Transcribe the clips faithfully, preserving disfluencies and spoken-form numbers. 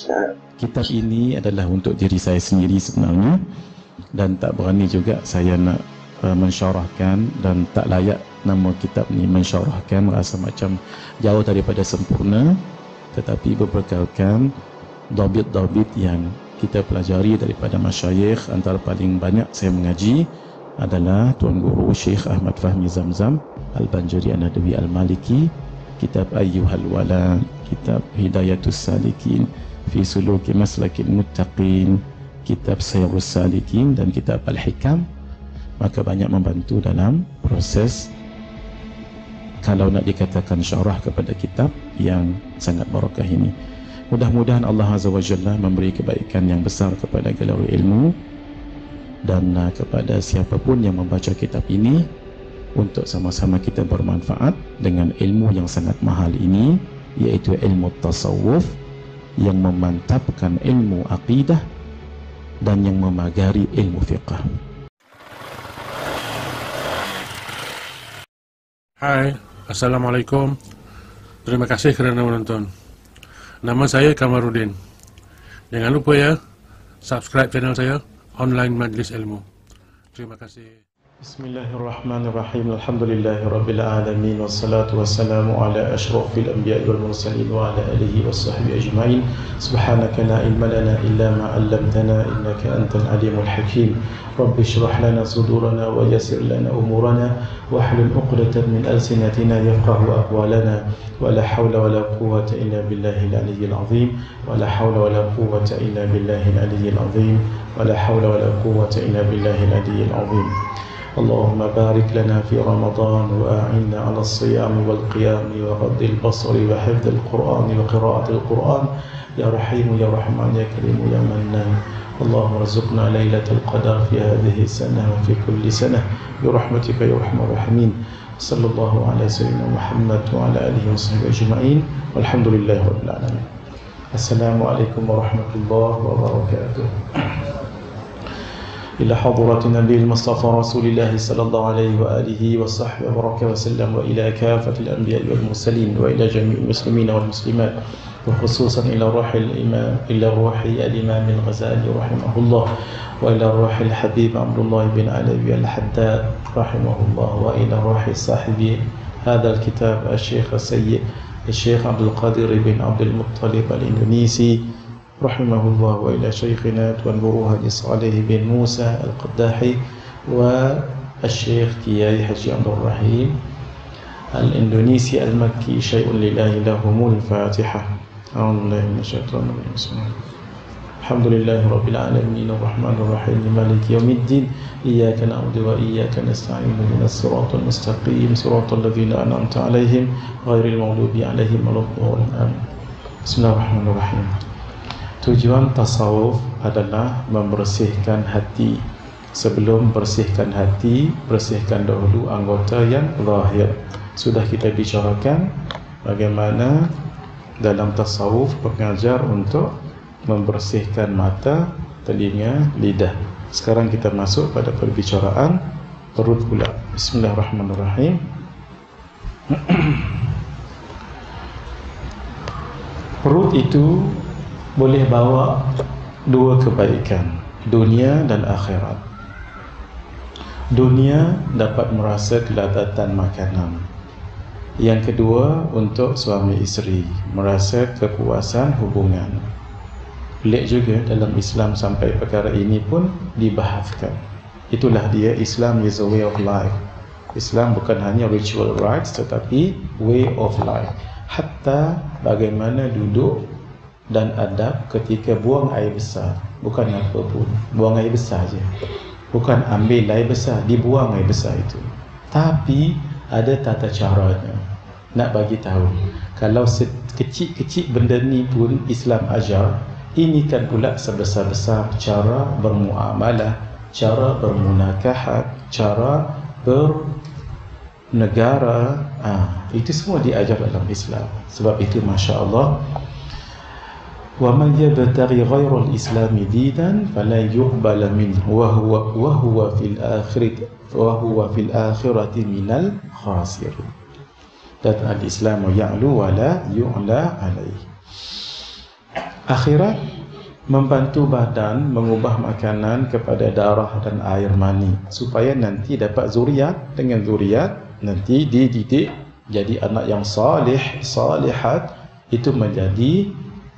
kitab ini adalah untuk diri saya sendiri sebenarnya, dan tak berani juga saya nak uh, mensyarahkan, dan tak layak nama kitab ni mensyarahkan, merasa macam jauh daripada sempurna. Tetapi berbekalkan dabit-dabit yang kita pelajari daripada masyayikh, antara paling banyak saya mengaji adalah Tuan Guru Syekh Ahmad Fahmi Zamzam Al-Banjari An-Nadawi Al-Maliki, kitab Ayyuhal Wala, kitab Hidayatus Salikin fi Suluki Maslakil Muttaqin, kitab Sayyarus Salikin, dan kitab Al-Hikam. Maka banyak membantu dalam proses, kalau nak dikatakan, syarah kepada kitab yang sangat barakah ini. Mudah-mudahan Allah Azza wa Jalla memberi kebaikan yang besar kepada galeri ilmu, dan uh, kepada siapapun yang membaca kitab ini, untuk sama-sama kita bermanfaat dengan ilmu yang sangat mahal ini, iaitu ilmu tasawuf yang memantapkan ilmu aqidah dan yang memagari ilmu fiqh. Hai, Assalamualaikum. Terima kasih kerana menonton. Nama saya Kamarudin. Jangan lupa ya, subscribe channel saya, Online Majlis Ilmu. Terima kasih. Bismillahirrahmanirrahim. Alhamdulillahirabbil alamin, wassalatu wassalamu ala asyrafil anbiya'i wal mursalin wa ala alihi washabbihi ajma'in. Subhanaka la ilma lana illa ma 'allamtana innaka antal alimul hakim. Rabbi shrah lana sudurana wa yassir lana umurana wahlul 'uqdatam min alsinatina yafqahu aqwalana. Wala hawla wala quwwata illa billahil aliyyil azim. Wala hawla wala quwwata illa billahil aliyyil azim. Wala hawla wala quwwata illa billahil aliyyil azim. اللهم بارك لنا في رمضان وأعنا على الصيام والقيام وغض البصر وحفظ القرآن وقراءة القرآن يا رحيم يا رحمن يا كريم يا منان. اللهم ارزقنا ليلة القدر في هذه السنة وفي كل سنة برحمتك يا أرحم الراحمين. صلى الله على سيدنا محمد وعلى آله وصحبه أجمعين والحمد لله رب العالمين. السلام عليكم ورحمة الله وبركاته. إلى حضرة النبي المصطفى رسول الله صلى الله عليه وآله وصحبه وبارك وسلم، وإلى كافة الأنبياء والمرسلين، وإلى جميع المسلمين والمسلمات، وخصوصا إلى روح الإمام إلى روح الإمام الغزالي رحمه الله، وإلى روح الحبيب عبد الله بن علوي الحداد رحمه الله، وإلى روح صاحب هذا الكتاب الشيخ السيد الشيخ عبد القادر بن عبد المطلب الإندونيسي رحمه الله، وإلى شيخنا توان Guru Haji Saleh bin Musa Al-Qaddahi والشيخ كياي حجي عبد الرحيم الإندونيسي المكي. شيء لله لهم الفاتحة. أعوذ بالله من الشيطان الرجيم. بسم الله الحمد لله رب العالمين الرحمن الرحيم مالك يوم الدين إياك نعبد وإياك نستعين اهدنا الصراط المستقيم صراط الذين أنعمت عليهم غير المغضوب عليهم ولا الضالين. بسم الله الرحمن الرحيم. Tujuan tasawuf adalah membersihkan hati. Sebelum bersihkan hati, bersihkan dahulu anggota yang zahir. Sudah kita bicarakan bagaimana dalam tasawuf pengajar untuk membersihkan mata, telinga, lidah. Sekarang kita masuk pada perbicaraan perut pula. Bismillahirrahmanirrahim. Perut itu boleh bawa dua kebaikan, dunia dan akhirat. Dunia dapat merasa kelazatan makanan. Yang kedua, untuk suami isteri, merasa kepuasan hubungan. Pelik juga dalam Islam sampai perkara ini pun dibahaskan. Itulah dia, Islam is a way of life. Islam bukan hanya ritual rites, tetapi way of life. Hatta bagaimana duduk dan adab ketika buang air besar. Bukan apa pun, buang air besar je. Bukan ambil air besar, dibuang air besar itu. Tapi ada tata caranya. Nak bagi tahu, kalau kecil-kecil benda ni pun Islam ajar, ini kan pula sebesar-besar cara bermuamalah, cara bermunakahat, cara bernegara. Ah, itu semua diajar dalam Islam. Sebab itu masya-Allah, وَمَنْ يَبْتَغِي غَيْرَ الْإِسْلَامِ دِينًا فَلَنْ يُقْبَلَ مِنْهُ وَهُوَ وَهُوَ فِي الْآخِرَةِ وَهُوَ فِي الْآخِرَةِ مِنَ الْخَاسِرِينَ. Dan al-Islam ya'lu wa la yu'la alaih. Akhirat membantu badan mengubah makanan kepada darah dan air mani supaya nanti dapat zuriat. Dengan zuriat nanti dididik jadi anak yang salih, salihat. Itu menjadi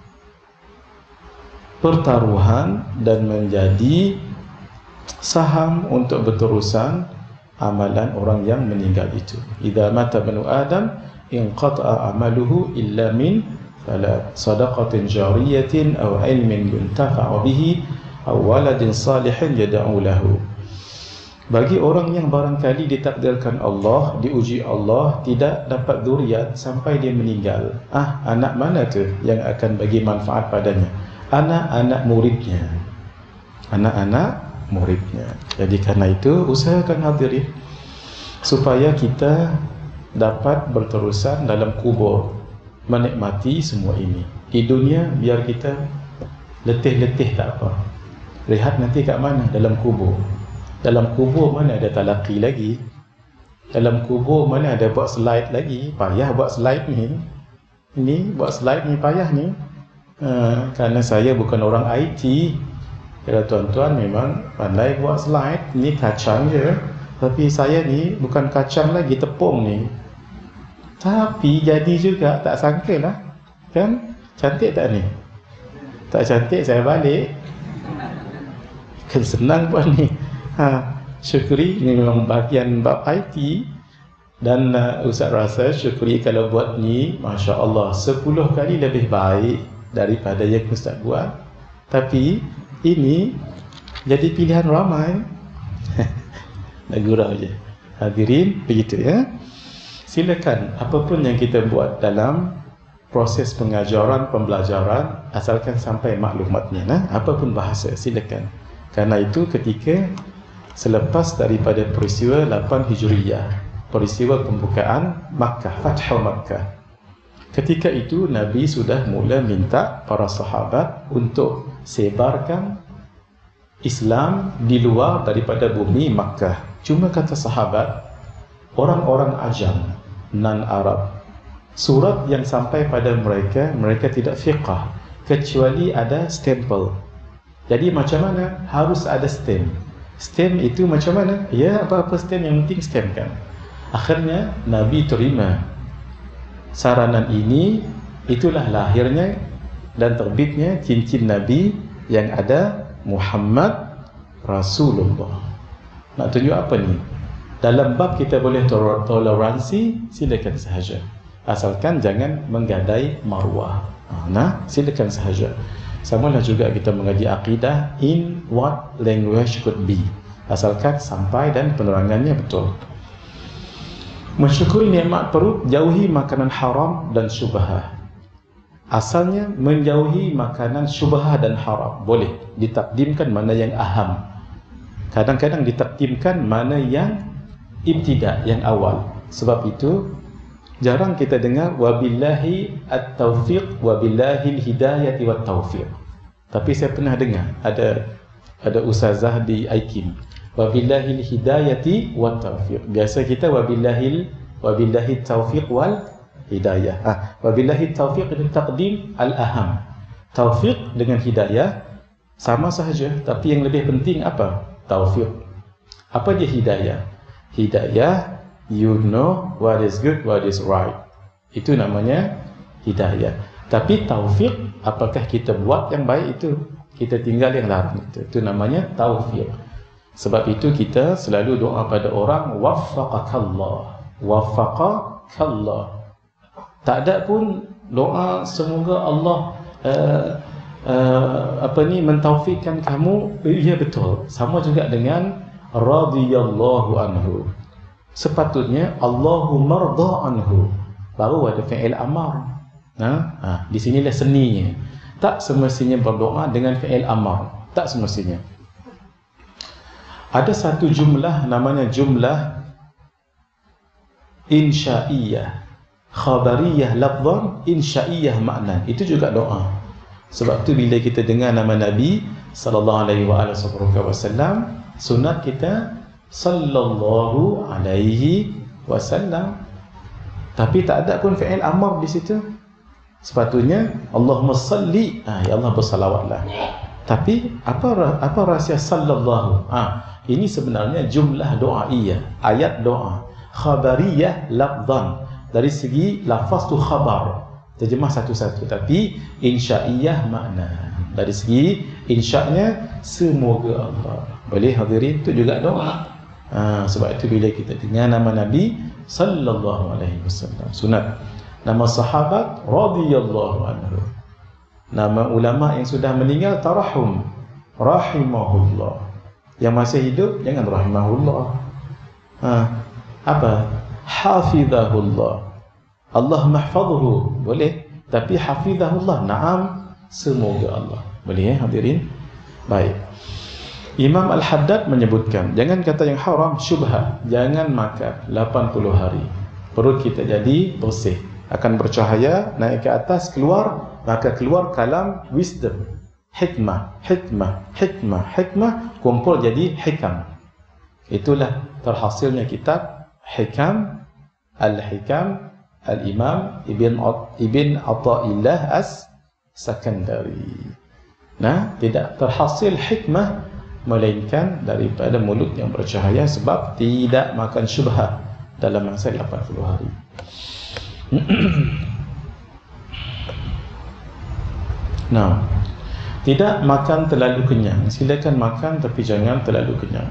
pertaruhan dan menjadi saham untuk berterusan amalan orang yang meninggal itu. Idza mata banu Adam inqata'a amaluhu illa min fala sadaqatin jariyatin aw ilmin yuntafa'u bihi aw waladin salihin yad'u lahu. Bagi orang yang barangkali ditakdirkan Allah, diuji Allah, tidak dapat zuriat sampai dia meninggal, ah, anak mana tu yang akan bagi manfaat padanya? Anak-anak muridnya. Anak-anak muridnya. Jadi karena itu usahakan hadirin supaya kita dapat berterusan dalam kubur menikmati semua ini. Di dunia biar kita letih-letih tak apa. Rehat nanti kat mana? Dalam kubur. Dalam kubur mana ada talaqi lagi? Dalam kubur mana ada buat slide lagi? Payah buat slide ni. Ini buat slide ni payah ni. Ha, kerana saya bukan orang I T. Kalau tuan-tuan memang pandai buat slide, ni kacang je. Tapi saya ni bukan kacang lagi, tepung ni. Tapi jadi juga, tak sangka lah. Kan? Cantik tak ni? Tak cantik saya balik. Kan senang buat ni. Ha, syukuri, ni memang bahagian bab I T. Dan uh, Ustaz rasa syukuri kalau buat ni, Masya Allah, sepuluh kali lebih baik daripada yang Ustaz buat. Tapi ini jadi pilihan ramai. Nak gurau je. Hadirin, begitu ya. Silakan apapun yang kita buat dalam proses pengajaran, pembelajaran, asalkan sampai maklumatnya, nah, apapun bahasa, silakan. Karena itu ketika selepas daripada peristiwa lapan Hijriyah, peristiwa pembukaan Makkah, Fathu Makkah, ketika itu Nabi sudah mula minta para sahabat untuk sebarkan Islam di luar daripada bumi Makkah. Cuma kata sahabat, orang-orang ajam, non-Arab, surat yang sampai pada mereka, mereka tidak fiqah kecuali ada stempel. Jadi macam mana? Harus ada stamp. Stamp itu macam mana? Ya, apa-apa stamp, yang penting stamp kan. Akhirnya Nabi terima saranan ini. Itulah lahirnya dan terbitnya cincin Nabi yang ada Muhammad Rasulullah. Nak tunjuk apa ni? Dalam bab kita boleh toleransi, silakan sahaja, asalkan jangan menggadai maruah. Nah, silakan sahaja. Samalah juga kita mengaji akidah, in what language could be, asalkan sampai dan penerangannya betul. Mensyukuri nikmat perut, jauhi makanan haram dan syubhah. Asalnya menjauhi makanan syubhah dan haram. Boleh ditakdimkan mana yang aham, kadang-kadang ditakdimkan mana yang ibtidah, yang awal. Sebab itu jarang kita dengar wabillahi at-taufiq wabillahi al-hidayati wat-taufiq. Tapi saya pernah dengar ada ada ustazah di I K I M, wabillahi al-hidayati wat-taufiq. Biasa kita wabillahi wabillahi at-taufiq wal hidayah. Ah, wabillahi at-taufiq itu taqdim al-aham. Taufiq dengan hidayah sama sahaja, tapi yang lebih penting apa? Taufiq. Apa dia hidayah? Hidayah, you know what is good, what is right. Itu namanya hidayah. Tapi taufiq, apakah kita buat yang baik itu, kita tinggal yang larang itu, itu namanya taufiq. Sebab itu kita selalu doa pada orang, waffaqakallah, waffaqakallah. Tak ada pun doa semoga Allah uh, uh, apa ni mentaufikkan kamu. Ya betul. Sama juga dengan radhiyallahu anhu. Sepatutnya Allahumma rda anhu, baru ada fi'il amar. Ha? Ha, di sinilah seninya. Tak semestinya berdoa dengan fi'il amar, tak semestinya. Ada satu jumlah namanya jumlah insya'iyah, khabariyah lafzan, insya'iyah makna. Itu juga doa. Sebab tu bila kita dengar nama Nabi sallallahu alaihi wasallam, sunat kita sallallahu alaihi wasallam. Tapi tak ada pun fi'il amar di situ. Sepatutnya Allahumma salli, ah, ya Allah bersalawatlah. Tapi apa apa rahsia sallallahu? Ah, ini sebenarnya jumlah doaiyah, ayat doa. Khabariyah lafzan, dari segi lafaz tu khabar, terjemah satu-satu, tapi insya'iyah makna. Dari segi insya'nya semoga Allah. Boleh hadirin, itu juga doa. Ha, sebab itu bila kita dengar nama Nabi sallallahu alaihi wasallam, sunat. Nama sahabat radhiyallahu anhu. Nama ulama yang sudah meninggal tarahum, rahimahullah. Yang masih hidup jangan rahimahullah. Ha, apa? Hafizahullah. Allah mahfadhuhu, boleh, tapi hafizahullah, na'am, semoga Allah. Boleh ya hadirin? Baik. Imam Al-Haddad menyebutkan, jangan kata yang haram, syubhat, jangan makan lapan puluh hari. Perut kita jadi bersih, akan bercahaya, naik ke atas, keluar, maka keluar kalam wisdom, hikmah, hikmah, hikmah, hikmah, kumpul jadi hikam. Itulah terhasilnya kitab Hikam, Al-Hikam, Al-Imam Ibn, Ibn Atta'illah As-Sakandari. Nah, tidak terhasil hikmah melainkan daripada mulut yang bercahaya, sebab tidak makan syubhat dalam masa lapan puluh hari. Nah, tidak makan terlalu kenyang. Silakan makan tapi jangan terlalu kenyang.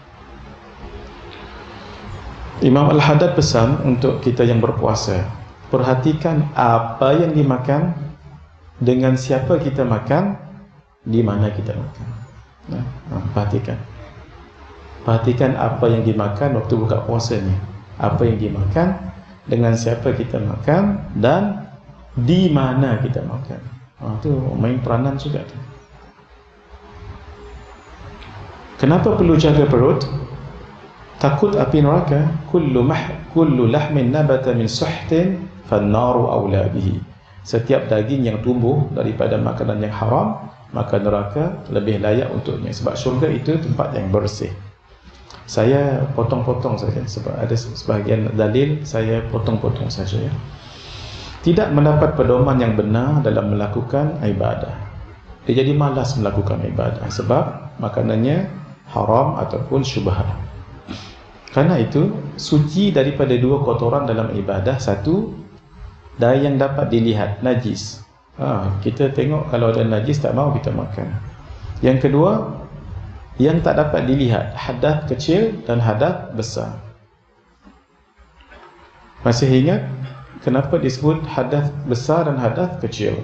Imam Al-Haddad pesan untuk kita yang berpuasa, perhatikan apa yang dimakan, dengan siapa kita makan, di mana kita makan. Nah, perhatikan. Perhatikan apa yang dimakan waktu buka puasa ni. Apa yang dimakan, dengan siapa kita makan, dan di mana kita makan. Ha, tu main peranan juga tu. Kenapa perlu jaga perut? Takut api neraka. Kullu mah kullu lahmin nabata min suhtin fan-naru aula bihi. Setiap daging yang tumbuh daripada makanan yang haram, maka neraka lebih layak untuknya, sebab syurga itu tempat yang bersih. Saya potong-potong saja sebab ada sebahagian dalil, saya potong-potong saja ya. Tidak mendapat pedoman yang benar dalam melakukan ibadah. Dia jadi malas melakukan ibadah sebab makanannya haram ataupun syubhat. Karena itu, suci daripada dua kotoran dalam ibadah. Satu, dari yang dapat dilihat, najis. Ha, kita tengok kalau ada najis, tak mau kita makan. Yang kedua, yang tak dapat dilihat, hadas kecil dan hadas besar. Masih ingat kenapa disebut hadas besar dan hadas kecil?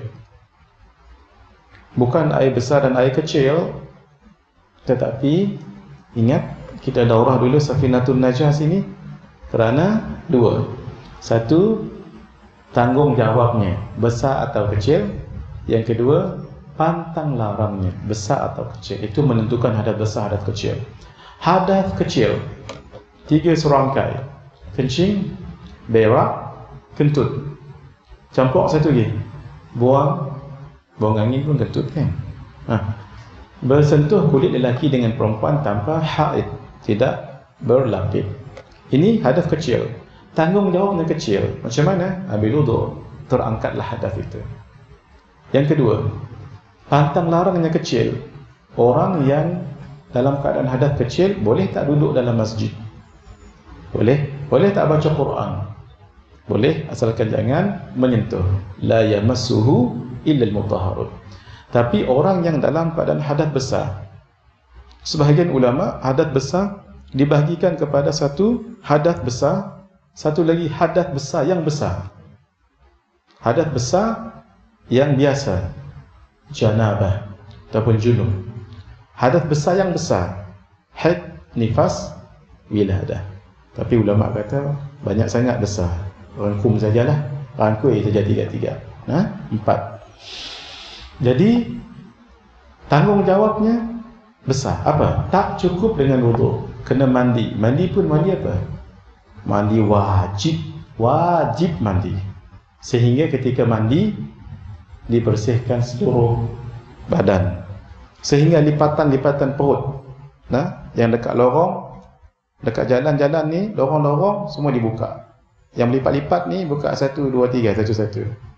Bukan air besar dan air kecil, tetapi ingat, kita daurah dulu Safinatun Najah sini kerana dua. Satu, tanggungjawabnya besar atau kecil. Yang kedua, pantang larangnya besar atau kecil. Itu menentukan hadas besar, hadas kecil. Hadas kecil, tiga serangkai: kencing, berak, kentut. Campur satu lagi, buang buang angin pun kentut kan. Ha. Bersentuh kulit lelaki dengan perempuan tanpa haid, tidak berlapis. Ini hadas kecil. Tanggungjawabnya kecil. Macam mana? Ambil wudu, terangkatlah hadas itu. Yang kedua, pantang larangnya kecil. Orang yang dalam keadaan hadas kecil boleh tak duduk dalam masjid? Boleh. Boleh tak baca Quran? Boleh, asalkan jangan menyentuh. La yamassuhu illa al-mutahharun. Tapi orang yang dalam keadaan hadas besar, sebahagian ulama hadas besar dibahagikan kepada satu hadas besar, satu lagi hadas besar yang besar. Hadas besar yang biasa, janabah ataupun junub. Hadas besar yang besar, haid, nifas, wiladah. Tapi ulama kata banyak sangat besar. Rangkum sajalah, rangkui saja tiga-tiga. Nah, empat. Jadi tanggungjawabnya besar. Apa? Tak cukup dengan wudu, kena mandi. Mandi pun mandi apa? Mandi wajib. Wajib mandi. Sehingga ketika mandi dibersihkan seluruh badan. Sehingga lipatan-lipatan perut, nah, yang dekat lorong, dekat jalan-jalan ni, lorong-lorong semua dibuka. Yang lipat-lipat ni buka satu, dua, tiga, satu-satu.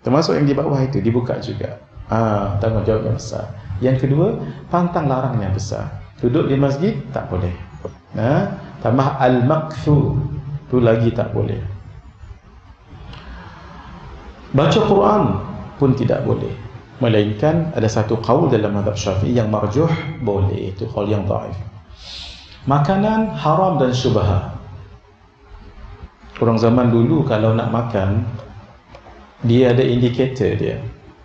Termasuk yang di bawah itu dibuka juga. Ah, tanggungjawab yang besar. Yang kedua, pantang larang yang besar. Duduk di masjid tak boleh. Nah, tambah al-maqthu, tu lagi tak boleh. Baca Quran pun tidak boleh. Melainkan ada satu qaul dalam mazhab Syafi'i yang marjuh, boleh. Itu qaul yang dhaif. Makanan haram dan syubhah. Orang zaman dulu kalau nak makan, dia ada indikator dia.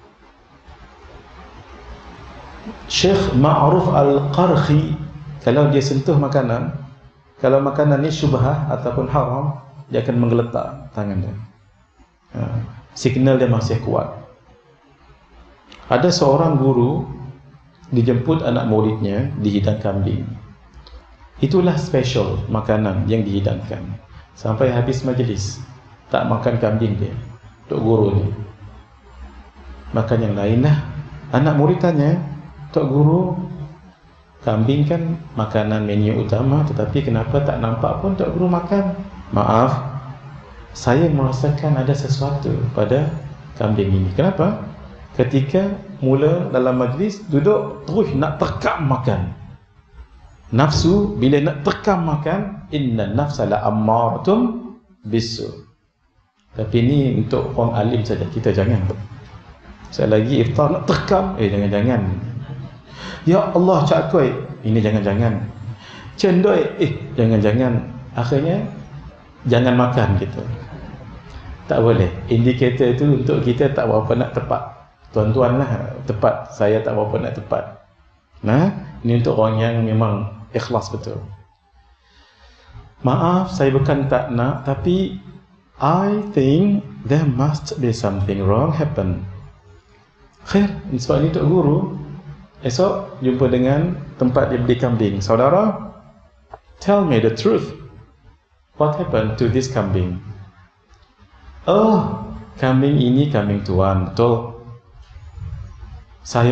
Syekh Ma'ruf Al-Qarhi, kalau dia sentuh makanan, kalau makanan ni syubhah ataupun haram, dia akan menggeletak tangan dia. Ha, signal dia masih kuat. Ada seorang guru dijemput anak muridnya dihidang kambing. Itulah special makanan yang dihidangkan. Sampai habis majlis tak makan kambing dia, Tok Guru ni. Makan yang lain lah. Anak murid tanya, Tok Guru, kambing kan makanan menu utama, tetapi kenapa tak nampak pun Tok Guru makan? Maaf, saya merasakan ada sesuatu pada kambing ini. Kenapa? Ketika mula dalam majlis, duduk terus nak terkam makan. Nafsu bila nak terkam makan, inna nafsa la ammaratum bisu. Tapi ni untuk orang alim saja, kita jangan. Sekali lagi iftar nak terkam, eh jangan-jangan. Ya Allah cakoi, ini jangan-jangan. Cendoi, eh jangan-jangan. Akhirnya jangan makan kita. Tak boleh. Indikator itu untuk kita tak berapa nak tepat. Tuan-tuan lah tepat, saya tak berapa nak tepat. Nah, ini untuk orang yang memang ikhlas betul. Maaf, saya bukan tak nak, tapi I think there must be something wrong happen. Khair, sebab ini Tok Guru, esok jumpa dengan tempat dia beli kambing. Saudara, tell me the truth. What happened to this kambing? Oh, kambing ini kambing tuan, betul. Saya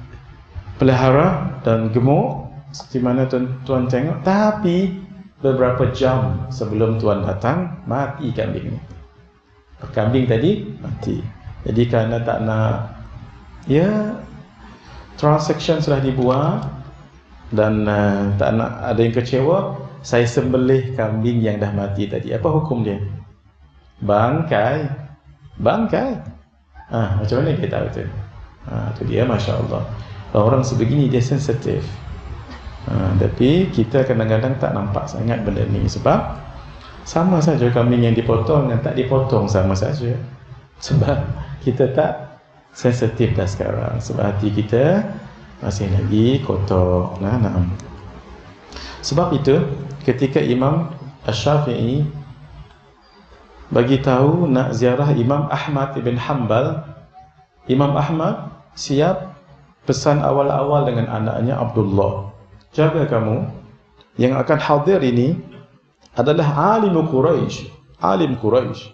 pelihara dan gemuk seperti mana tuan-tuan tengok, tapi beberapa jam sebelum tuan datang, mati kambing ini. Kambing tadi mati. Jadi kerana tak nak, ya, transaction sudah dibuat dan uh, tak nak ada yang kecewa, saya sembelih kambing yang dah mati tadi. Apa hukum dia? Bangkai. Bangkai. Ah, macam mana kita tahu tu? Ah, tu dia, Masya Allah. Orang sebegini dia sensitif. Ah, tapi kita kadang-kadang tak nampak sangat benda ni. Sebab sama saja kambing yang dipotong dan tak dipotong sama saja. Sebab kita tak sensitif dah sekarang. Sebab hati kita masih lagi kotor. Nah, nah. Sebab itu ketika Imam Asy-Syafi'i bagi tahu nak ziarah Imam Ahmad ibn Hanbal, Imam Ahmad siap pesan awal-awal dengan anaknya Abdullah, jaga kamu yang akan hadir ini adalah alim Quraisy, alim Quraisy.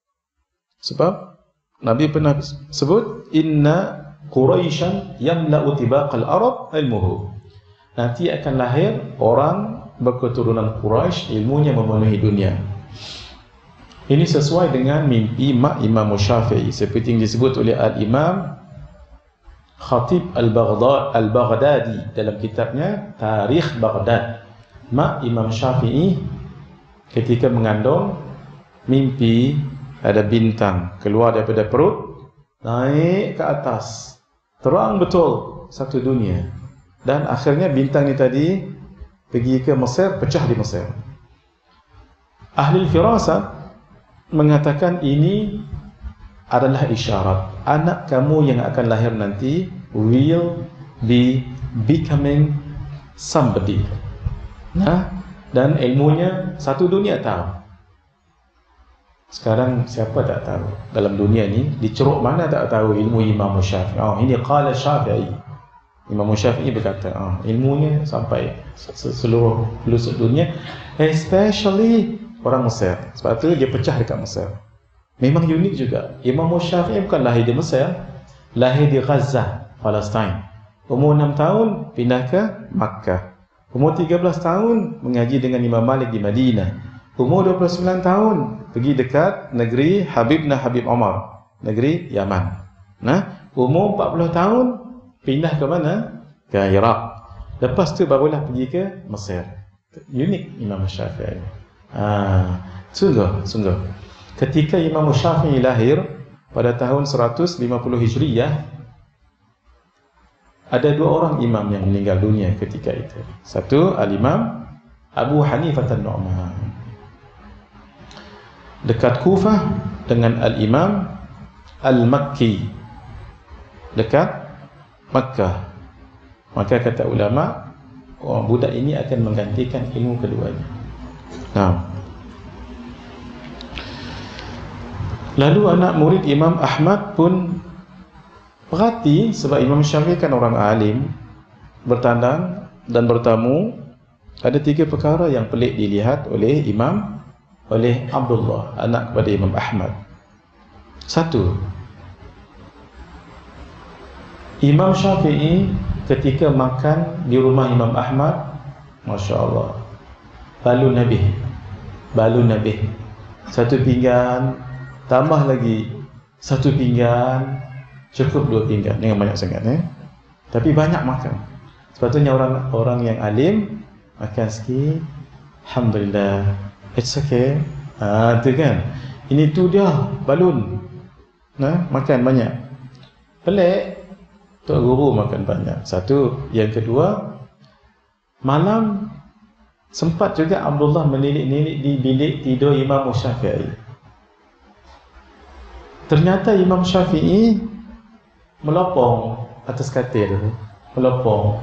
Sebab Nabi pernah sebut, inna Quraisyan yamla'u tibaqal Arab ilmuhu. Nanti akan lahir orang berketurunan Quraisy, ilmunya memenuhi dunia. Ini sesuai dengan mimpi mak Imam Syafi'i, seperti yang disebut oleh Al-Imam Khatib Al-Baghdadi dalam kitabnya Tarikh Baghdad. Mak Imam Syafi'i ketika mengandung, mimpi ada bintang keluar daripada perut, naik ke atas, terang betul satu dunia. Dan akhirnya bintang ni tadi pergi ke Mesir, pecah di Mesir. Ahli firasat mengatakan ini adalah isyarat anak kamu yang akan lahir nanti will be becoming somebody. Nah, dan ilmunya satu dunia tahu. Sekarang siapa tak tahu dalam dunia ni, di ceruk mana tak tahu ilmu Imam Syafi'i. Oh, ini qala Syafi'i. Imam Syafi'i berkata, oh, ilmunya sampai seluruh pelosok dunia, especially orang Mesir. Sebab tu dia pecah dekat Mesir. Memang unik juga. Imam Syafi'i bukan lahir di Mesir, lahir di Gaza, Palestin. Umur enam tahun pindah ke Makkah. Umur tiga belas tahun mengaji dengan Imam Malik di Madinah. Umur dua puluh sembilan tahun pergi dekat negeri Habibna Habib Omar, negeri Yaman. Nah, umur empat puluh tahun pindah ke mana? Ke Iraq. Lepas tu barulah pergi ke Mesir. Unik Imam Syafi'i. Ah, sungguh, sungguh. Ketika Imam Syafi'i lahir pada tahun seratus lima puluh Hijriyah, ada dua orang imam yang meninggal dunia ketika itu. Satu, Al-Imam Abu Hanifah An-Nu'man dekat Kufah, dengan Al-Imam Al-Makki dekat Makkah. Maka kata ulama, oh, budak ini akan menggantikan ilmu keduanya. Nah, lalu anak murid Imam Ahmad pun perhati, sebab Imam Syafi'i kan orang alim, bertandang dan bertamu. Ada tiga perkara yang pelik dilihat oleh Imam, oleh Abdullah, anak kepada Imam Ahmad. Satu, Imam Syafi'i ketika makan di rumah Imam Ahmad, Masya Allah, balu Nabi, balu Nabi, satu pinggan, tambah lagi satu pinggan, cukup dua pinggan, dengan banyak sangat eh? Tapi banyak makan. Sepatutnya orang orang yang alim makan sikit, alhamdulillah, it's okay. Ah, tu kan. Ini tu dia balun. Nah, makan banyak. Pelik. Tok Guru makan banyak. Satu. Yang kedua, malam sempat juga Abdullah menilik-nilik di bilik tidur Imam Syafi'i. Ternyata Imam Syafi'i melopong atas katil, melopong.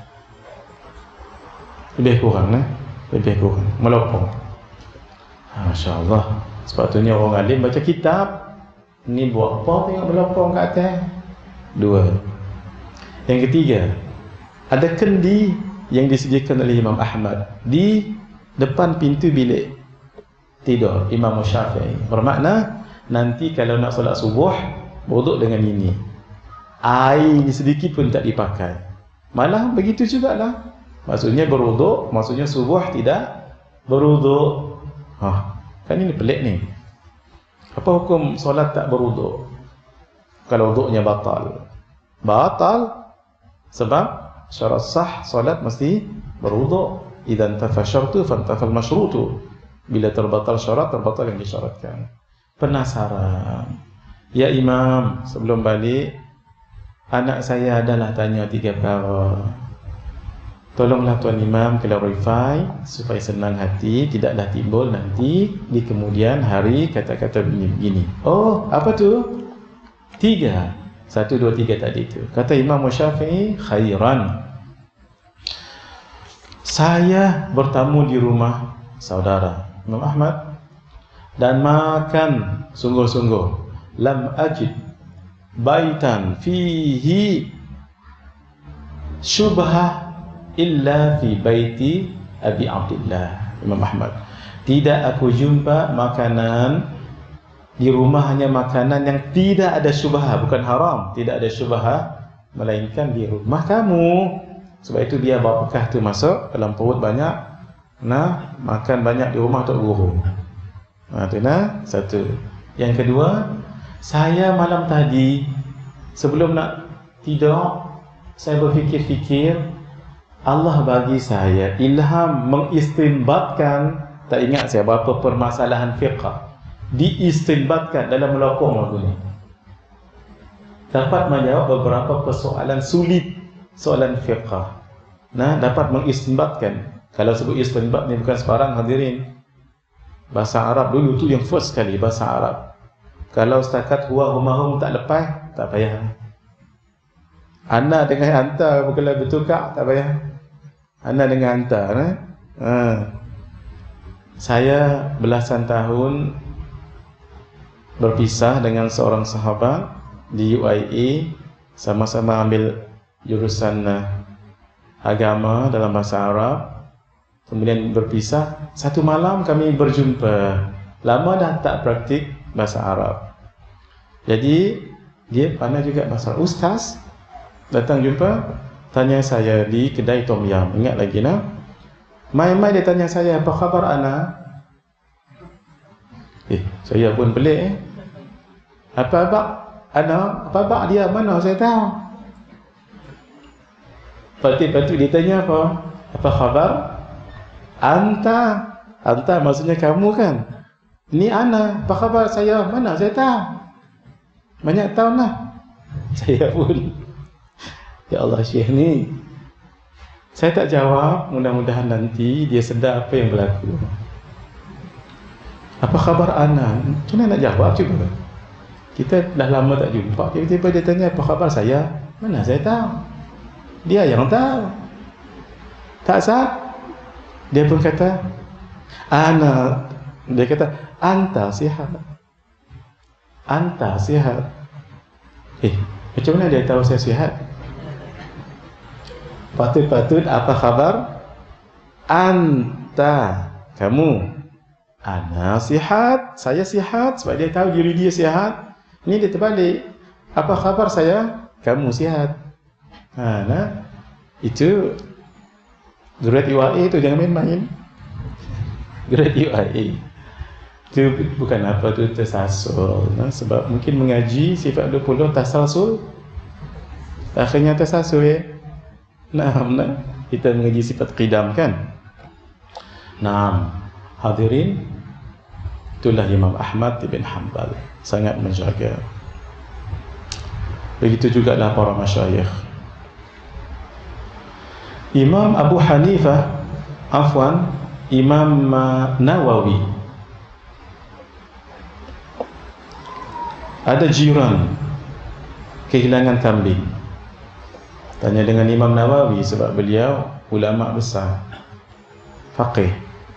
Lebih kurang, eh? Lebih kurang, melopong. Masya Allah. Sepatutnya orang alim baca kitab. Ni buat apa tengok melopong kat atas? Dua. Yang ketiga, ada kendi yang disediakan oleh Imam Ahmad di depan pintu bilik tidur Imam Syafi'i. Bermakna nanti kalau nak solat subuh, berwuduk dengan ini. Air sedikit pun tak dipakai. Malah begitu jugalah. Maksudnya berwuduk, maksudnya subuh tidak berwuduk. Hah, kan ini pelik ni. Apa hukum solat tak berwuduk? Kalau wuduknya batal. Batal sebab syarat sah solat mesti berwuduk. Idzan tafashartu fantafal masyrutu. Bila terbatal syarat, terbatal yang disyaratkan. Penasaran. Ya Imam, sebelum balik, anak saya adalah tanya tiga perkara. Tolonglah Tuan Imam clarify supaya senang hati, tidaklah timbul nanti di kemudian hari kata-kata begini-begini. Oh, apa tu? Tiga. Satu, dua, tiga tadi tu. Kata Imam Syafi'i, khairan. Saya bertamu di rumah saudara Imam Ahmad dan makan sungguh-sungguh. Lam ajid baitan fihi syubhah illa fi baiti Abi Abdullah. Imam Ahmad, tidak aku jumpa makanan di rumah, hanya makanan yang tidak ada syubhah, bukan haram, tidak ada syubhah, melainkan di rumah kamu. Sebab itu dia bawa bekah tu masuk dalam perut banyak. Nah, makan banyak di rumah Tok Guru. Nah, tu nah, satu. Yang kedua, saya malam tadi sebelum nak tidur, saya berfikir-fikir, Allah bagi saya ilham mengistinbatkan, tak ingat saya berapa permasalahan fiqh diistinbatkan dalam melopong lagu ni. Dapat menjawab beberapa persoalan sulit, soalan fiqh. Nah, dapat mengistinbatkan. Kalau sebut istinbat ni bukan sebarang hadirin. Bahasa Arab dulu tu yang first sekali, bahasa Arab. Kalau setakat huwa humahum tak lepas, tak payah. Ana dengan anta bukanlah bertukar, tak payah. Ana dengan anta, eh? Ha. Saya belasan tahun berpisah dengan seorang sahabat di U I A, sama-sama ambil jurusan uh, agama dalam bahasa Arab. Kemudian berpisah. Satu malam kami berjumpa. Lama dah tak praktik bahasa Arab. Jadi dia pandai juga bahasa Arab. Ustaz datang jumpa, tanya saya di kedai Tom Yam. Ingat lagi nah? Mai-mai dia tanya saya, apa khabar ana? Eh, saya pun pelik eh. Apa abak? Ana, apa abak dia? Mana saya tahu. Patut-patut ditanya apa? Apa khabar? Anta. Anta maksudnya kamu kan? Ni ana, apa khabar saya? Mana saya tahu. Banyak tahun lah. Saya pun. Ya Allah, Syekh ni. Saya tak jawab, mudah-mudahan nanti dia sedar apa yang berlaku. Apa khabar ana? Macam mana nak jawab cuba? Kita dah lama tak jumpa, tiba-tiba dia tanya apa khabar saya? Mana saya tahu. Dia yang tahu. Tak sah. Dia pun kata, ana. Dia kata, anta sihat. Anta sihat. Eh, macam mana dia tahu saya sihat? Patut-patut apa khabar? Anta, kamu. Ana sihat, saya sihat. Sebab dia tahu diri dia sihat. Ini dia terbalik. Apa khabar saya? Kamu sihat. Ha, nah, itu grade U A A tu jangan main-main. Grade U A A itu bukan apa tu tersasul. Nah, sebab mungkin mengaji sifat dua puluh tasalsul, akhirnya tersasul ya. Nah, nah, kita mengaji sifat qidam kan. Nah, hadirin, itulah Imam Ahmad bin Hanbal, sangat menjaga. Begitu juga lah para masyayikh. Imam Abu Hanifah, afwan, Imam Nawawi, ada jiran kehilangan kambing. Tanya dengan Imam Nawawi sebab beliau ulama besar, faqih.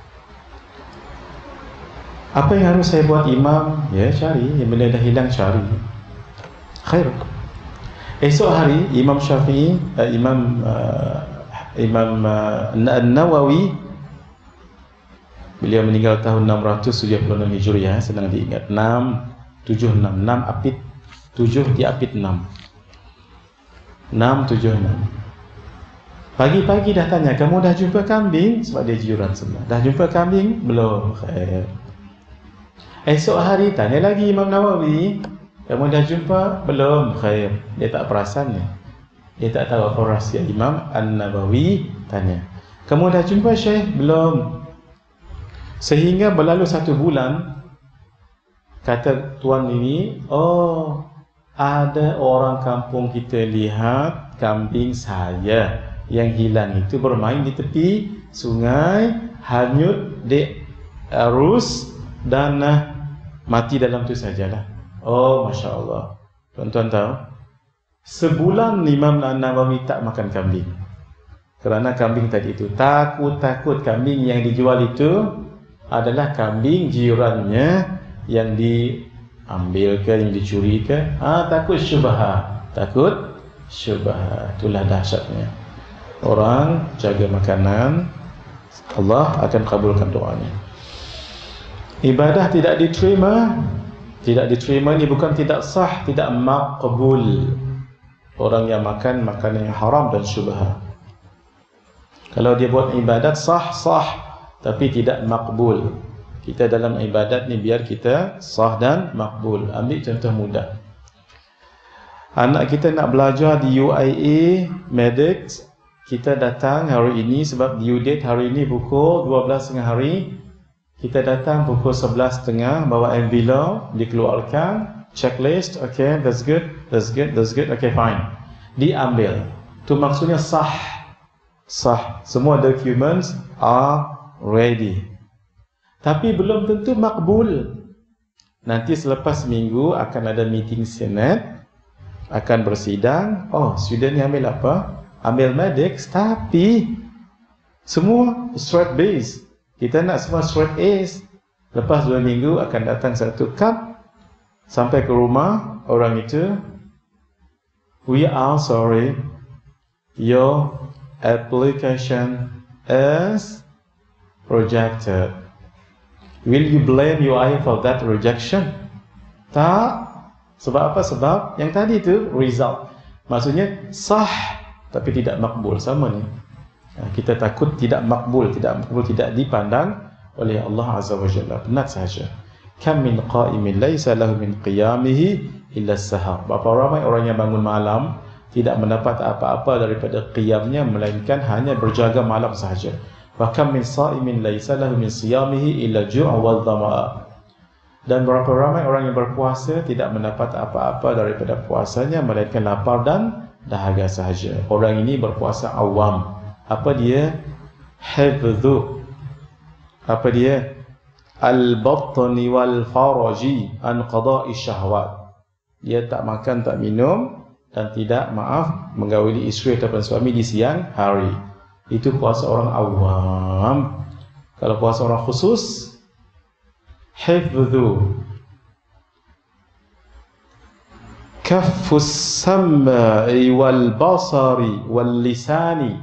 Apa yang harus saya buat imam? Ya, cari. Yang benda dah hilang, cari. Khair. Esok hari Imam Syafi'i, uh, Imam uh, Imam uh, Nawawi, beliau meninggal tahun enam ratus tujuh puluh enam Hijriah, senang diingat. enam tujuh enam, enam apit tujuh diapit enam. enam tujuh enam. Pagi-pagi dah tanya, kamu dah jumpa kambing? Sebab dia jiran semua. Dah jumpa kambing? Belum. Khair. Esok hari tanya lagi Imam Nawawi, kamu dah jumpa? Belum. Khair. Dia tak perasan ya. Dia tak tahu apa rahsia Imam An-Nawawi. Tanya, kamu dah jumpa Syekh? Belum. Sehingga berlalu satu bulan. Kata tuan ini, oh, ada orang kampung kita lihat kambing saya yang hilang itu bermain di tepi sungai, hanyut di arus dan uh, mati dalam itu sajalah. Oh, Masya Allah. Tuan-tuan tahu, sebulan Imam Nawawi tak makan kambing. Kerana kambing tadi itu, takut-takut kambing yang dijual itu adalah kambing jirannya yang diambil ke, yang dicuri ke. Ah, takut syubhat. Takut syubhat. Itulah dahsyatnya. Orang jaga makanan, Allah akan kabulkan doanya. Ibadah tidak diterima, tidak diterima ini bukan tidak sah, tidak maqbul. Orang yang makan makanan yang haram dan syubhat. Kalau dia buat ibadat sah, sah, tapi tidak maqbul. Kita dalam ibadat ni biar kita sah dan makbul. Ambil contoh mudah. Anak kita nak belajar di U I A Medics. Kita datang hari ini sebab due date hari ini pukul dua belas tiga puluh hari. Kita datang pukul sebelas tiga puluh, bawa envelope, dikeluarkan, checklist, okay, that's good, that's good, that's good, okay, fine. Diambil. Itu maksudnya sah. Sah. Semua documents are ready. Tapi belum tentu makbul. Nanti selepas minggu akan ada meeting senat, akan bersidang. Oh, student yang ambil apa? Ambil medics, tapi semua straight base. Kita nak semua straight A's. Lepas dua minggu akan datang satu cup. Sampai ke rumah orang itu, we are sorry, your application is rejected. Will you blame U I A for that rejection? Tak. Sebab apa? Sebab yang tadi itu result. Maksudnya sah tapi tidak makbul. Sama ni. Kita takut tidak makbul, tidak makbul, tidak dipandang oleh Allah Azza wa Jalla. Penat sahaja. Kam min qa'imin laisa lahu min qiyamihi illa sahar. Berapa ramai orang yang bangun malam tidak mendapat apa-apa daripada qiyamnya melainkan hanya berjaga malam sahaja. Wa kam min sha'imin laisa lahu min siyamihi illa ju'a wal dhama'a. Dan berapa ramai orang yang berpuasa tidak mendapat apa-apa daripada puasanya melainkan lapar dan dahaga sahaja. Orang ini berpuasa awam. Apa dia? Hifdhu. Apa dia? Al-batni wal faraji an qada'i syahwat. Dia tak makan, tak minum dan tidak, maaf, menggauli isteri ataupun suami di siang hari. Itu puasa orang awam. Kalau puasa orang khusus, hifdhu kaffus sam'i wal basari wal lisani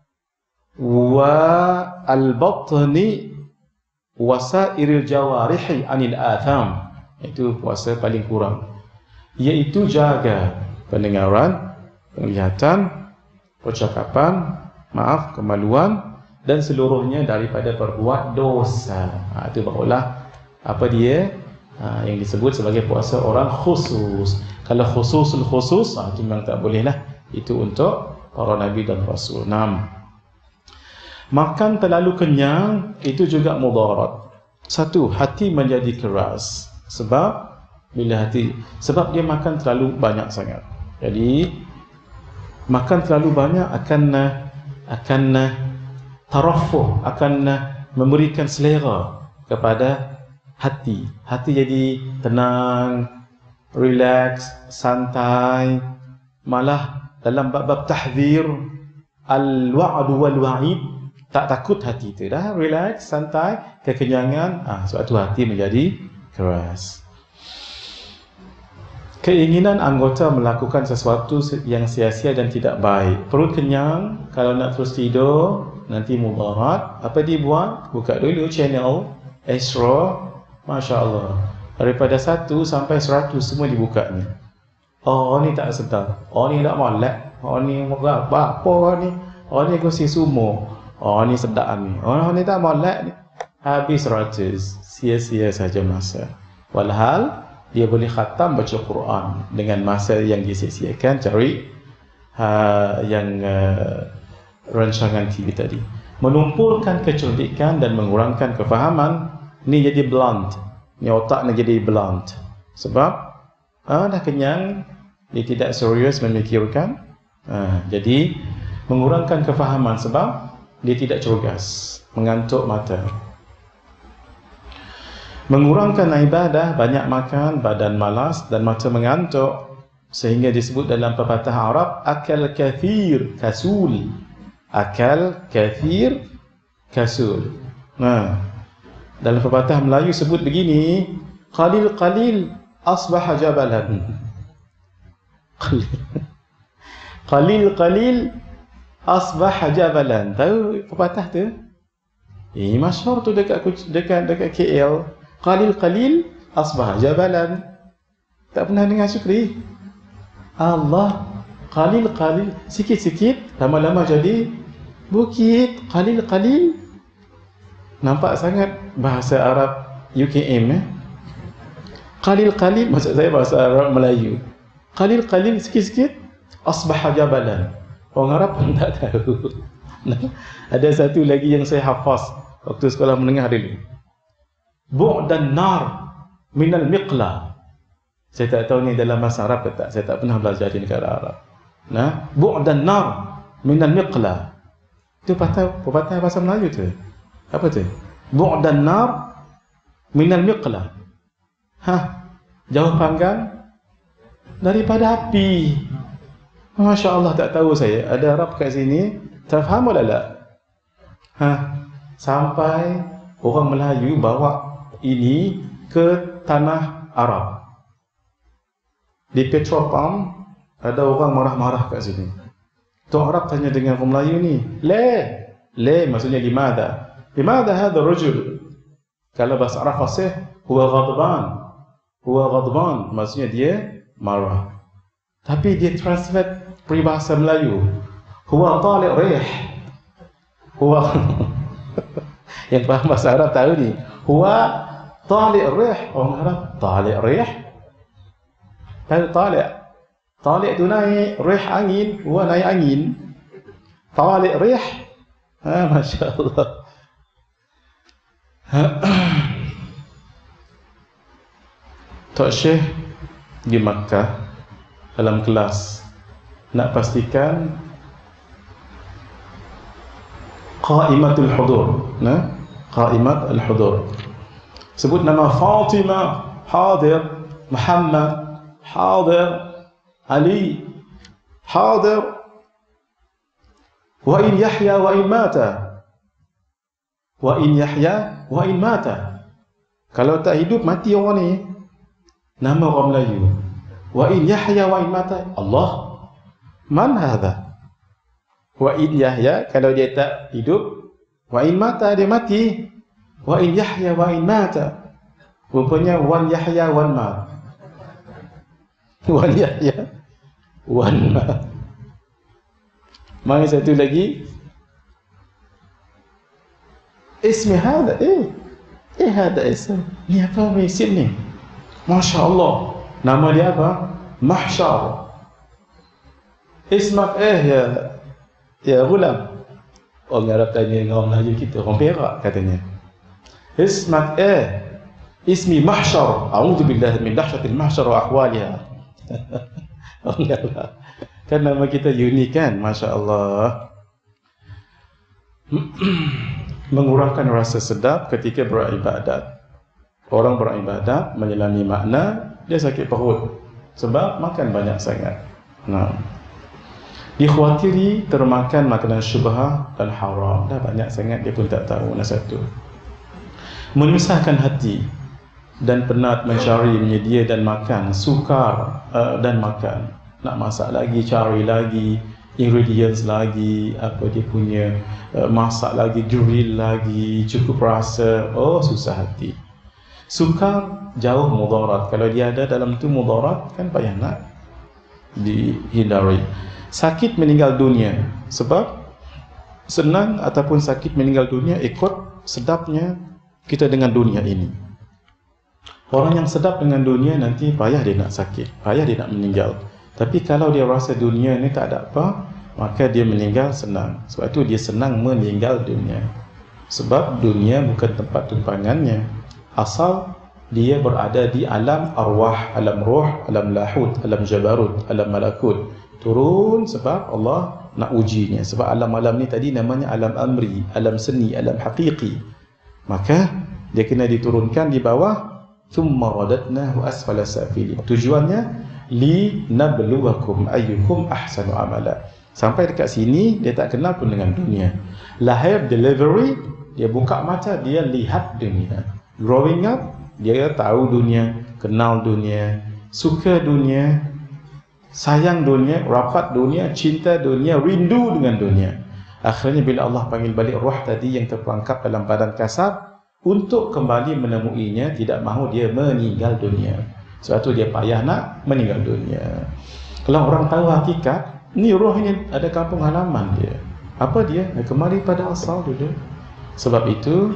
wa al batni wasairil jawarihi anil atham. Itu puasa paling kurang, iaitu jaga pendengaran, penglihatan, percakapan, maaf, kemaluan dan seluruhnya daripada berbuat dosa. Ha, itu barulah apa dia ha, yang disebut sebagai puasa orang khusus. Kalau khususul khusus, ha, itu memang tak boleh lah. Itu untuk para nabi dan rasul. Enam. Makan terlalu kenyang itu juga mudarat. Satu, hati menjadi keras. Sebab bila hati, sebab dia makan terlalu banyak sangat. Jadi makan terlalu banyak akan akan tarafuh, akan memberikan selera kepada hati. Hati jadi tenang, relax, santai. Malah dalam bab-bab tahdzir, al-wa'd wal wa'id, tak takut hati itu dah relax, santai, kekenyangan, ah sebab tu hati menjadi keras. Keinginan anggota melakukan sesuatu yang sia-sia dan tidak baik. Perut kenyang, kalau nak terus tidur nanti mudarat. Apa dia buat? Buka dulu channel Astro, Masya Allah, daripada satu sampai seratus semua dibukanya. Oh ni tak sedar, oh ni tak molek, oh ni apa apa ni, oh ni kursi sumo, oh ni sedap ni, oh ni tak molek ni. Habis seratus, sia-sia saja masa. Walhal dia boleh khatam baca Quran dengan masa yang disia-siakan cari ha, yang uh, rancangan T V tadi. Menumpulkan kecerdikan dan mengurangkan kefahaman. Ni jadi blunt, ni otak ni jadi blunt. Sebab ah, dah kenyang, dia tidak serius memikirkan. Ah, jadi mengurangkan kefahaman sebab dia tidak cergas, mengantuk mata. Mengurangkan ibadah, banyak makan, badan malas dan mata mengantuk, sehingga disebut dalam pepatah Arab, akal kathir kasul. Akal kathir kasul. Nah, dalam pepatah Melayu sebut begini, qalil qalil asbaha jabalan. Qalil qalil qalil asbaha jabalan. Tahu pepatah tu? Eh, masyhur tu dekat dekat dekat K L. Qalil qalil asbah jabalan. Tak pernah dengar Syukri? Allah, qalil qalil, sikit-sikit lama-lama jadi bukit. Qalil qalil. Nampak sangat bahasa Arab U K M eh? Qalil qalil maksud saya bahasa Arab Melayu. Qalil qalil, sikit-sikit asbah jabalan. Orang Arab pun tak tahu. Nah, ada satu lagi yang saya hafaz waktu sekolah menengah dulu. Bu'dan nar minal miqla. Saya tak tahu ni dalam bahasa Arab ke tak. Saya tak pernah belajar di negara Arab. Nah, bu'dan nar minal miqla. Itu patah patah bahasa Melayu tu. Apa tu? Bu'dan nar minal miqla. Hah, jauh panggang daripada api. Masya Allah, tak tahu saya. Ada Arab kat sini, terfaham atau tak? Hah, sampai orang Melayu bawa ini ke tanah Arab. Di Petropam ada orang marah-marah kat sini. Tu Arab tanya dengan orang Melayu ni, le, le maksudnya limada? Limada hadha rajul? Kalau bahasa Arab fasih, huwa ghadban. Huwa ghadban maksudnya dia marah. Tapi dia translate peribahasa Melayu, huwa tali' rih. Huwa yang faham bahasa Arab tahu ni, huwa Talik rih, orang Arab talik rih. Kalau talik, talik tu naik, rih angin, wah naik angin. Talik rih, ha, Masya Allah. Tok Syekh di Makkah dalam kelas nak pastikan qaimatul hudur, nah, qaimat al-hudur. Sebut nama Fatimah, hadir, Muhammad, hadir, Ali, hadir, wa in Yahya wa in mata, wa in Yahya wa in mata. Kalau tak hidup mati orang ni. Nama orang Melayu. Wa in Yahya wa in mata. Allah. Man hadha? Wa in Yahya, kalau dia tak hidup, wa in mata, dia mati. Wa in Yahya wa in mata. Rupanya wan Yahya wan mat. Wan Yahya wan mat. Mari satu lagi. Ismi hadha, eh. Eh hadha ism. Ni apa isim ni? Masya Allah. Nama dia apa? Mahsyar. Ismak eh ya ya gulam. Orang Arab tanya dengan orang Melayu kita, orang Perak katanya. Ismak eh ismi Mahsyar. A'udzubillahi min dahsyatil mahsyar wa ahwaliha. Orang Arab. Kan nama kita unik kan? Masya Allah. Mengurangkan rasa sedap ketika beribadat. Orang beribadat menyelami makna, dia sakit perut sebab makan banyak sangat. Nah, dikhawatiri termakan makanan syubhah dan haram. Dah banyak sangat dia pun tak tahu. Nah, satu, menyusahkan hati dan penat mencari, menyedia dan makan, sukar uh, dan makan. Nak masak lagi, cari lagi ingredients lagi, apa dia punya uh, masak lagi, grill lagi, cukup rasa. Oh, susah hati. Sukar, jauh mudarat. Kalau dia ada dalam tu mudarat, kan payah nak dihindari. Sakit meninggal dunia, sebab senang ataupun sakit meninggal dunia ikut sedapnya kita dengan dunia ini. Orang yang sedap dengan dunia nanti payah dia nak sakit, payah dia nak meninggal. Tapi kalau dia rasa dunia ni tak ada apa, maka dia meninggal senang. Sebab itu dia senang meninggal dunia. Sebab dunia bukan tempat tumpangannya. Asal dia berada di alam arwah, alam roh, alam lahut, alam jabarut, alam malakut. Turun sebab Allah nak ujinya. Sebab alam-alam ni tadi namanya alam amri, alam seni, alam haqiqi. Maka dia kena diturunkan di bawah. Thumma radatnahu asfala safilin. Tujuannya li nabluwakum ayyukum ahsanu amala. Sampai dekat sini dia tak kenal pun dengan dunia. Lahir, delivery, dia buka mata, dia lihat dunia. Growing up, dia tahu dunia, kenal dunia, suka dunia, sayang dunia, rapat dunia, cinta dunia, rindu dengan dunia. Akhirnya bila Allah panggil balik roh tadi yang terperangkap dalam badan kasar untuk kembali menemuinya, tidak mahu dia meninggal dunia. Sebab tu dia payah nak meninggal dunia. Kalau orang tahu hakikat, ni roh ini ada kampung halaman dia. Apa dia? Dia kembali pada asal dulu. Sebab itu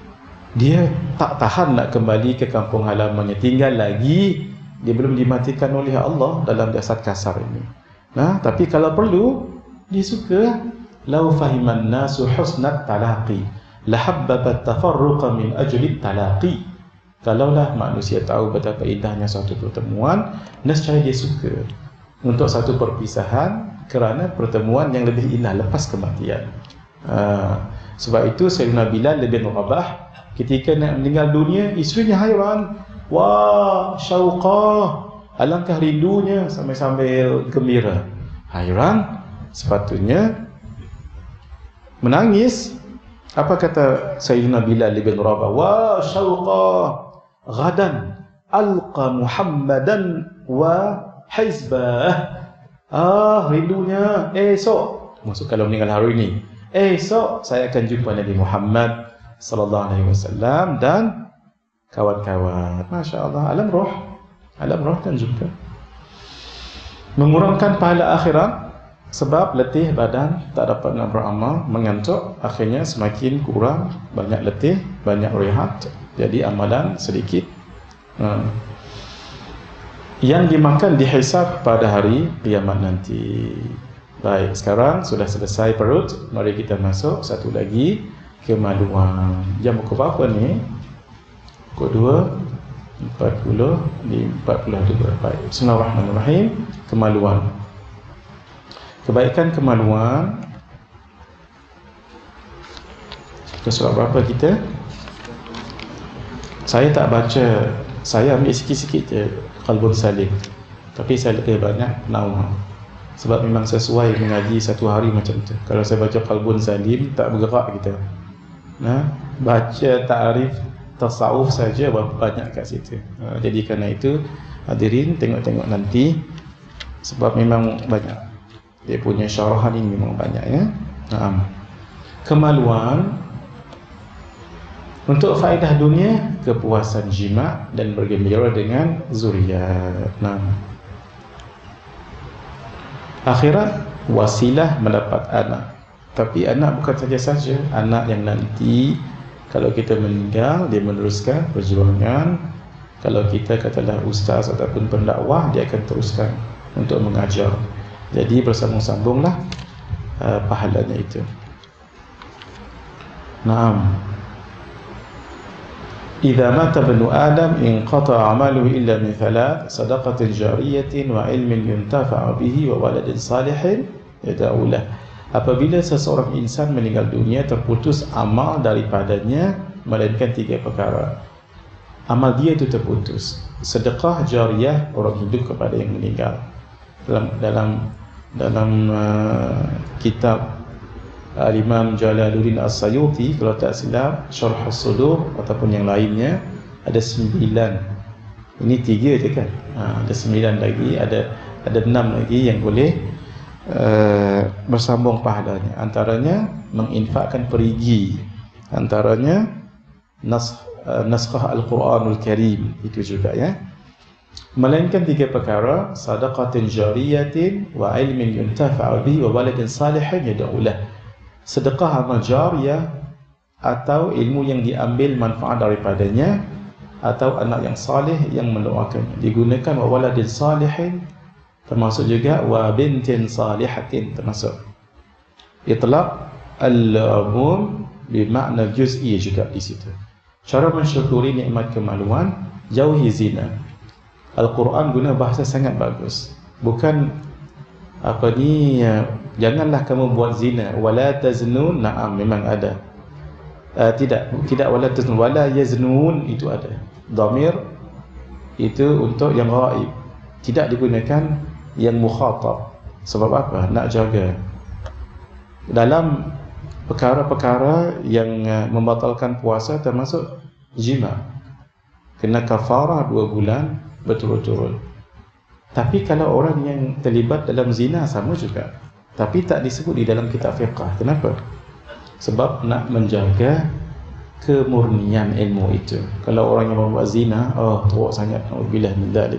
dia tak tahan nak kembali ke kampung halamannya. Tinggal lagi dia belum dimatikan oleh Allah dalam jasad kasar ini. Nah, tapi kalau perlu dia suka. Lau fahiman nasu husnat talaqi lahabbabat tafarruqa min ajli talaqi. Kalaulah manusia tahu betapa indahnya suatu pertemuan, nescaya dia suka untuk satu perpisahan kerana pertemuan yang lebih indah lepas kematian. Ha, sebab itu Sayyidina Bilal bin Rabah ketika nak meninggal dunia, isterinya hairan. Wah, syauqah, alangkah rindunya, sambil-sambil gembira. Hairan, sepatutnya menangis. Apa kata Sayyidina Bilal bin Rabah? Wah, syauqah, ghadan alqa Muhammadan wa hizbah. Ah, rindunya esok. Maksud kalau meninggal hari ini, esok saya akan jumpa Nabi Muhammad sallallahu alaihi wasallam dan kawan-kawan. Masya Allah, alam roh, alam roh kan juga. Mengurangkan pahala akhirat sebab letih badan, tak dapat nak beramal, mengantuk, akhirnya semakin kurang, banyak letih, banyak rehat. Jadi amalan sedikit. Ha. Yang dimakan dihisab pada hari kiamat nanti. Baik, sekarang sudah selesai perut. Mari kita masuk satu lagi, kemaluan. Jam pukul berapa ni? Pukul dua empat puluh di empat puluh dua. Baik. Bismillahirrahmanirrahim. Kemaluan. Kebaikan kemaluan. Ke surat berapa kita? Saya tak baca, saya ambil sikit-sikit je Qalbun Salim, tapi saya lebih banyak Naum, sebab memang sesuai mengaji satu hari macam tu. Kalau saya baca Qalbun Salim, tak bergerak kita. Nah, baca ta'rif tasawuf saja berapa banyak kat situ. Ha, jadi kerana itu hadirin tengok-tengok nanti, sebab memang banyak. Dia punya syarahan ini memang banyak ya. Nah, kemaluan untuk faedah dunia, kepuasan jima dan bergembira dengan zuriat. Nah, akhirat wasilah mendapat anak. Tapi anak bukan saja-saja anak yang nanti kalau kita meninggal dia meneruskan perjuangan. Kalau kita katalah ustaz ataupun pendakwah, dia akan teruskan untuk mengajar. Jadi bersambung-sambunglah uh, pahalanya itu. Naam. Idza mata ibnu Adam inqata'a 'amaluhu illa min thalath, sadaqatin jariyatin wa ilmin yuntafa'u bihi wa waladin salihin yad'u lahu. Apabila seseorang insan meninggal dunia, terputus amal daripadanya melainkan tiga perkara. Amal dia itu terputus. Sedekah jariyah, orang hidup kepada yang meninggal. Dalam dalam dalam uh, kitab Al-Imam Jalaluddin As-Sayuti, kalau tak silap, Syarh As-Sudur ataupun yang lainnya, ada sembilan. Ini tiga je kan? Ha, ada sembilan lagi, ada ada enam lagi yang boleh uh, bersambung pahalanya. Antaranya menginfakkan perigi, antaranya nas, uh, naskah Al-Quranul Karim, itu juga ya. Melainkan tiga perkara, sadaqatin jariyatin wa ilmin yuntafa'u bihi wa waladin salihin yad'u lahu. Sedekah amal jariyah atau ilmu yang diambil manfaat daripadanya, atau anak yang salih yang mendoakannya. Digunakan wa waladin salihin, termasuk juga wa bintin salihatin, termasuk itlaq al-umum bermakna juz'i juga di situ. Cara mensyukuri nikmat kemaluan, jauhi zina. Al-Quran guna bahasa sangat bagus. Bukan apa ni, janganlah kamu buat zina, wala taznun. Naam, memang ada. Uh, tidak, tidak wala taznun, wala yaznun itu ada. Dhamir itu untuk yang ghaib, tidak digunakan yang mukhatab. Sebab apa? Nak jaga dalam perkara-perkara yang uh, membatalkan puasa, termasuk jima, kena kafarah dua bulan berturut-turut. Tapi kalau orang yang terlibat dalam zina, sama juga, tapi tak disebut di dalam kitab fiqh. Kenapa? Sebab nak menjaga kemurnian ilmu itu. Kalau orang yang membuat zina, oh teruk sangat, nauzubillah min dzalik.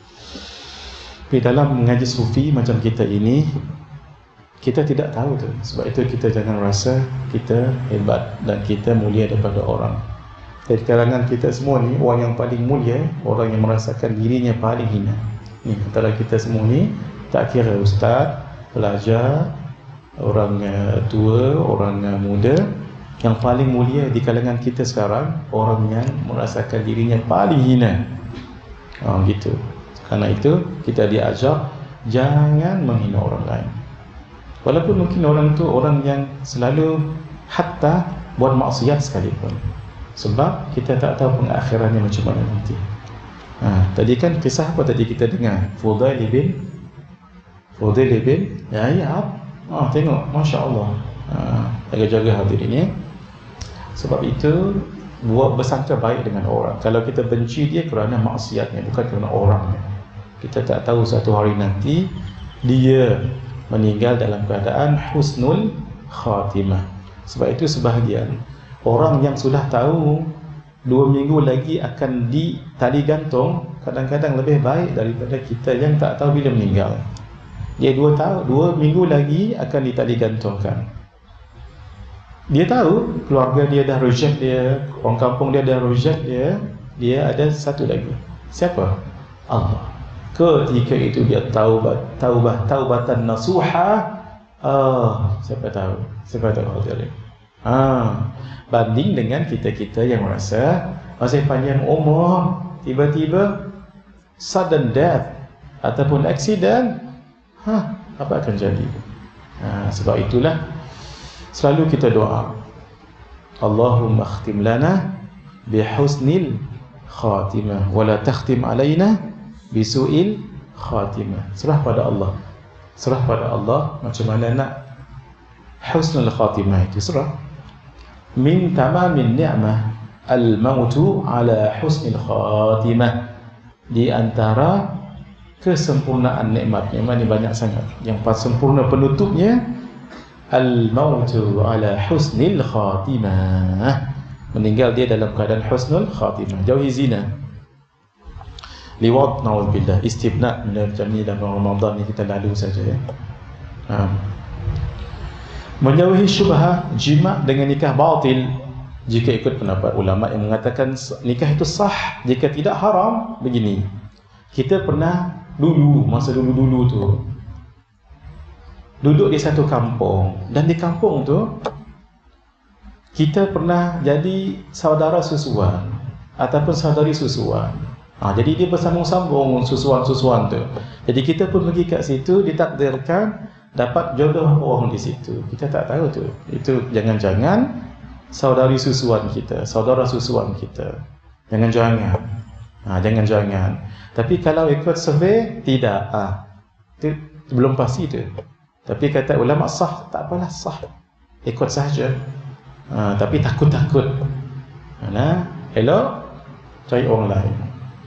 Tapi dalam mengaji sufi macam kita ini, kita tidak tahu tu. Sebab itu kita jangan rasa kita hebat dan kita mulia daripada orang. Dari kalangan kita semua ni, orang yang paling mulia, orang yang merasakan dirinya paling hina. Ni antara kita semua ni, tak kira ustaz, pelajar, orang tua, orang muda, yang paling mulia di kalangan kita sekarang, orang yang merasakan dirinya paling hina. Ha, gitu. Karena itu kita diajar jangan menghina orang lain. Walaupun mungkin orang tu orang yang selalu hatta buat maksiat sekalipun. Sebab kita tak tahu pengakhirannya macam mana nanti. Ha, tadi kan kisah apa tadi kita dengar? Fudail bin Fudail bin Iyad. Ah, tengok, masya-Allah. Ha, jaga-jaga hadirin ya. Sebab itu buat bersangka baik dengan orang. Kalau kita benci dia kerana maksiatnya, bukan kerana orangnya. Kita tak tahu satu hari nanti dia meninggal dalam keadaan husnul khatimah. Sebab itu sebahagian orang yang sudah tahu dua minggu lagi akan di tali gantung, kadang-kadang lebih baik daripada kita yang tak tahu bila meninggal. Dia dua tahu, dua minggu lagi akan ditali gantungkan. Dia tahu keluarga dia dah reject dia, orang kampung dia dah reject dia. Dia ada satu lagi. Siapa? Allah. Ketika itu dia taubat, taubat, taubatan nasuha. Ah, siapa tahu? Siapa tahu hadirin? Ah, banding dengan kita-kita yang merasa masih panjang umur, tiba-tiba sudden death ataupun accident, ha, apa akan jadi? Ha, sebab itulah selalu kita doa, Allahumma khtim lana bihusnil khatimah wa la takhtim alaina bisu'il khatimah. Serah pada Allah. Serah pada Allah macam mana nak husnul khatimah itu. Serah. Min tamamin ni'mah al-mautu ala husnil khatimah. Di antara kesempurnaan nikmat, nikmat ni banyak sangat. Yang paling sempurna penutupnya al-mautu ala husnil khatimah. Meninggal dia dalam keadaan husnul khatimah. Jauhi zina, liwat, na'udzubillah, istibna, macam ni dalam Ramadan ni kita lalu saja ya. Ha. Menjauhi syubhah jima' dengan nikah batil. Jika ikut pendapat ulama yang mengatakan nikah itu sah, jika tidak haram. Begini, kita pernah dulu, masa dulu-dulu tu duduk di satu kampung, dan di kampung tu kita pernah jadi saudara susuan ataupun saudari susuan. Ha, jadi dia bersambung-sambung susuan-susuan tu. Jadi kita pun pergi kat situ, ditakdirkan dapat jodoh orang di situ. Kita tak tahu tu. Itu jangan-jangan saudari susuan kita, saudara susuan kita. Jangan-jangan. Ha, jangan-jangan. Tapi kalau ikut survey, tidak. Ah, itu belum pasti tu. Tapi kata ulama sah, tak apalah, sah. Ikut sahaja. Ha, tapi takut-takut. Nah, elok cari orang lain.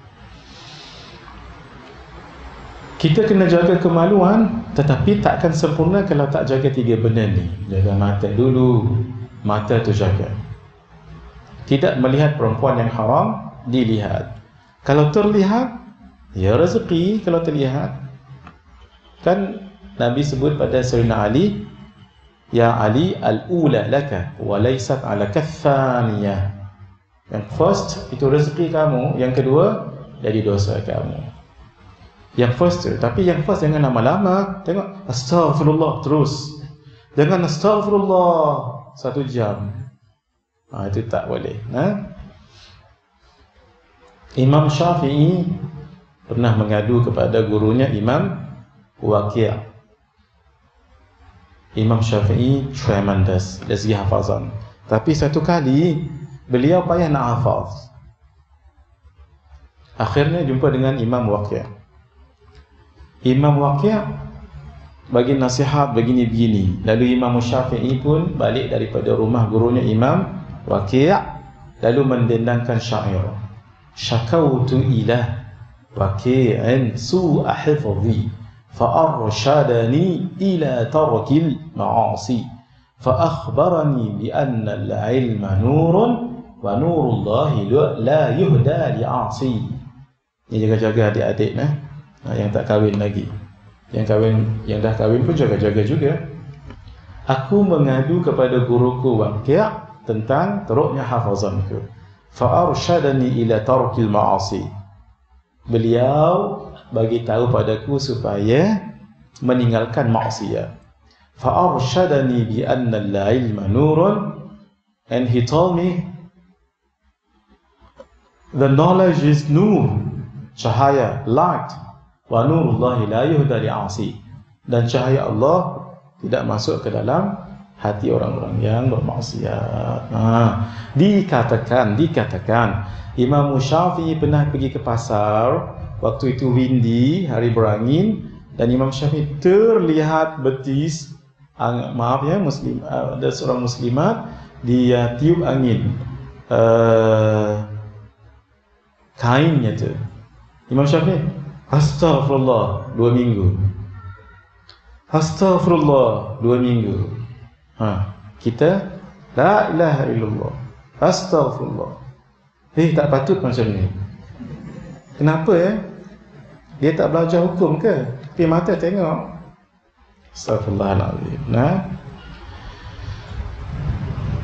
Kita kena jaga kemaluan, tetapi takkan sempurna kalau tak jaga tiga benda ni. Jaga mata dulu. Mata tu jaga. Tidak melihat perempuan yang haram, dilihat. Kalau terlihat, ya rezeki. Kalau terlihat, kan Nabi sebut pada Sayyidina Ali, ya Ali, al-ula laka wa laysat ala kathaniyah. Yang first itu rezeki kamu, yang kedua jadi dosa kamu. Yang first tu, tapi yang first jangan lama-lama. Tengok, astaghfirullah terus. Jangan astaghfirullah satu jam. Ha, itu tak boleh. Ha? Imam Syafi'i pernah mengadu kepada gurunya Imam Waqi'. Imam Syafi'i tremendous dari segi hafazan. Tapi satu kali beliau payah nak hafaz. Akhirnya jumpa dengan Imam Waqi'. Imam Waqi' bagi nasihat begini-begini. Lalu Imam Syafi'i pun balik daripada rumah gurunya Imam Waqi', lalu mendendangkan syair. Syakautu ila Waqi'in su'a hifzi fa'arshadani ila tarkil ma'asi fa'akhbarani bi'anna al-ilma nurun wa nurullahi la yuhda li'asi. Ini jaga-jaga adik-adik nah, yang tak kahwin lagi. Yang kahwin, yang dah kahwin pun jaga-jaga juga. Aku mengadu kepada guruku Waqi' tentang teruknya hafazanku. Fa'arshadani ila tarkil ma'asi. Beliau bagi tahu padaku supaya meninggalkan maksiat. Fa'arshadani bi anna al-ilma nurun, and he told me the knowledge is nur, cahaya, light, wa nurullahi la yuhda li'asi, dan cahaya Allah tidak masuk ke dalam hati orang-orang yang bermaksiat. Ha, dikatakan, dikatakan Imam Syafi'i pernah pergi ke pasar. Waktu itu windy, hari berangin, dan Imam Syafi'i terlihat betis, maaf ya, muslim, ada seorang muslimat, dia tiup angin uh, kainnya tu. Imam Syafi'i, astaghfirullah, dua minggu. Astaghfirullah, dua minggu. Ha, kita la ilaha illallah, astaghfirullah. Eh, tak patut macam ni. Kenapa ya? Dia tak belajar hukum ke? Tapi mata tengok. Astaghfirullahaladzim. Nah,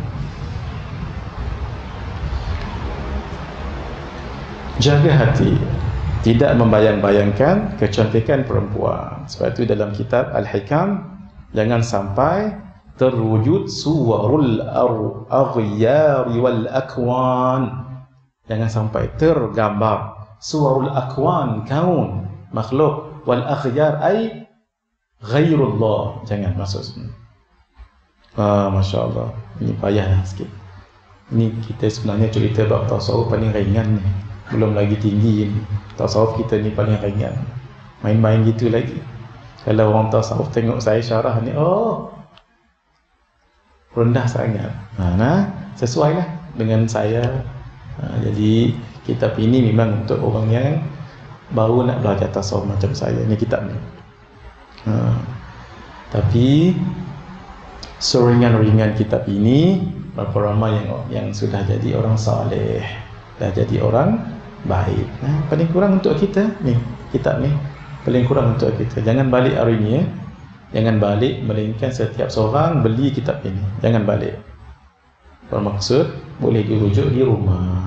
jaga hati, tidak membayang-bayangkan kecantikan perempuan. Sebab itu dalam kitab Al-Hikam, jangan sampai terwujud suwarul aghyari wal akwan. Jangan sampai tergambar suwarul akwan, kaun, makhluk, wal aghyar ay ghairullah. Jangan masuk sini. Ah, Masya Allah, ini payah sikit. Ini kita sebenarnya cerita bab tasawuf paling ringan ni, belum lagi tinggi ni. Tasawuf kita ni paling ringan, main-main gitu lagi. Kalau orang tasawuf tengok saya syarah ni, oh rendah sangat. Ha, nah, sesuai lah dengan saya. Ha, jadi kitab ini memang untuk orang yang baru nak belajar tasawuf macam saya. Ni kitab ni. Ha, tapi seringan-ringan kitab ini, berapa ramai yang yang sudah jadi orang saleh, dah jadi orang baik. Nah, paling kurang untuk kita ni, kitab ni paling kurang untuk kita. Jangan balik hari ni, ya. Jangan balik, melainkan setiap seorang beli kitab ini. Jangan balik. Bermaksud boleh dirujuk di rumah.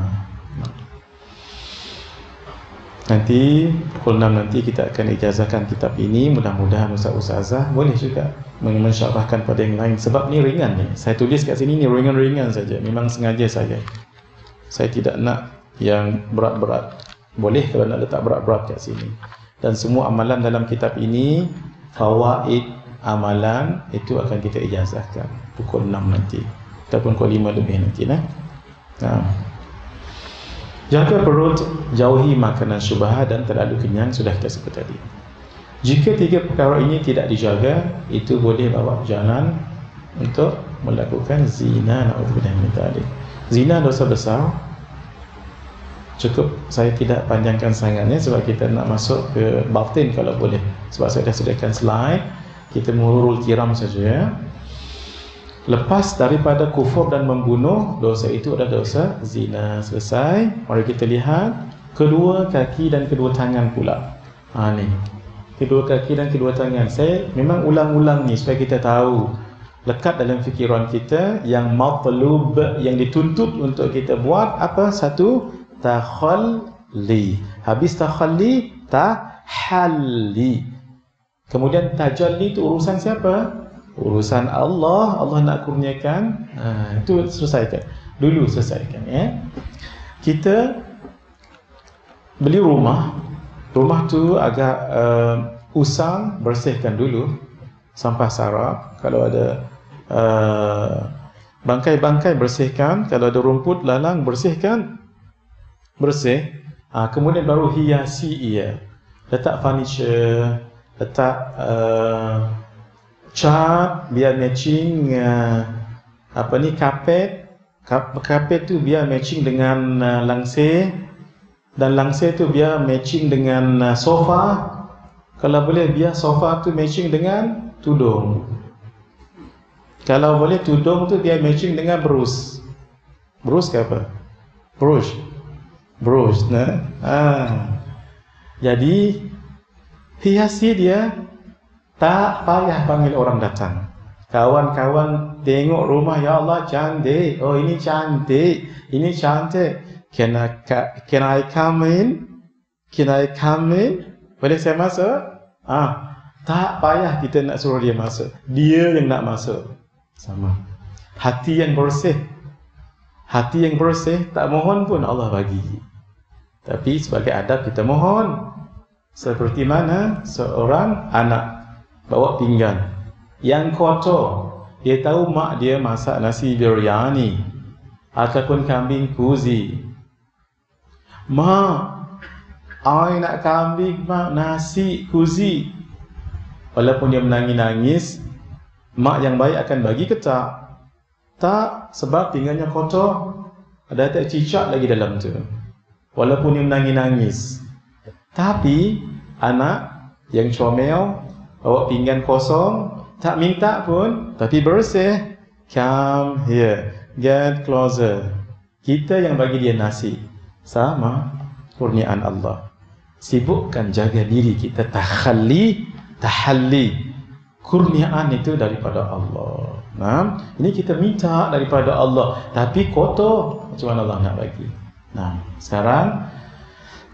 Nanti pukul enam nanti kita akan ijazahkan kitab ini. Mudah-mudahan ustaz-ustazah boleh juga mensyarahkan pada yang lain. Sebab ni ringan ni. Saya tulis kat sini ni ringan-ringan saja. Memang sengaja saya. Saya tidak nak yang berat-berat. Boleh kalau nak letak berat-berat kat sini. Dan semua amalan dalam kitab ini, fawaid amalan itu akan kita ijazahkan pukul enam nanti ataupun pukul lima lebih nanti. Nah. Nah. Jaga perut, jauhi makanan syubhat dan terlalu kenyang, sudah kita sebut tadi. Jika tiga perkara ini tidak dijaga, itu boleh bawa jalan untuk melakukan zina. Na'udzubillah min dzalik. Zina dosa besar. Cukup saya tidak panjangkan sangatnya sebab kita nak masuk ke batin kalau boleh. Sebab saya dah sediakan slide. Kita mengurul tiram saja, ya. Lepas daripada kufur dan membunuh, dosa itu adalah dosa zina. Selesai. Mari kita lihat kedua kaki dan kedua tangan pula. Ha ni. Kedua kaki dan kedua tangan. Saya memang ulang-ulang ni supaya kita tahu, lekat dalam fikiran kita yang matlub, yang dituntut untuk kita buat apa? Satu, takhalli. Habis takhalli, tahalli. Kemudian tajalli itu urusan siapa? Urusan Allah. Allah nak kurniakan, ha, itu selesaikan dulu, selesaikan, ya. Kita beli rumah. Rumah tu agak uh, usang, bersihkan dulu sampah sarap. Kalau ada uh, bangkai-bangkai, bersihkan. Kalau ada rumput lalang, bersihkan, bersih. Ha, kemudian baru hiasi ia. Letak furniture, letak uh, cat biar matching, uh, apa ni, kapet. Kapet tu biar matching dengan uh, langsir, dan langsir tu biar matching dengan uh, sofa. Kalau boleh biar sofa tu matching dengan tudung. Kalau boleh tudung tu biar matching dengan brus. Brus ke apa? Brush. Brush, nah. Ah. Jadi hiasi dia, tak payah panggil orang datang. Kawan-kawan tengok rumah, ya Allah cantik. Oh ini cantik, ini cantik. Can I, can I come in? Can I come in? Boleh saya masuk? Ah, tak payah kita nak suruh dia masuk. Dia yang nak masuk. Sama. Hati yang bersih. Hati yang bersih, tak mohon pun Allah bagi. Tapi sebagai adab kita mohon. Seperti mana seorang anak bawa pinggan yang kotor, dia tahu mak dia masak nasi biryani ataupun kambing kuzi. Mak, I nak kambing, mak, nasi kuzi. Walaupun dia menangis-nangis, mak yang baik akan bagi ke tak? Tak, sebab pinggannya kotor. Ada tak cicak lagi dalam tu. Walaupun dia menangis-nangis. Tapi anak yang comel bawa pinggan kosong, tak minta pun, tapi bersih. Come here, get closer. Kita yang bagi dia nasi. Sama, kurniaan Allah. Sibukkan jaga diri kita, takhalli, tahalli. Kurniaan itu daripada Allah. Nah, ini kita minta daripada Allah, tapi kotor, macam mana Allah nak bagi? Nah, sekarang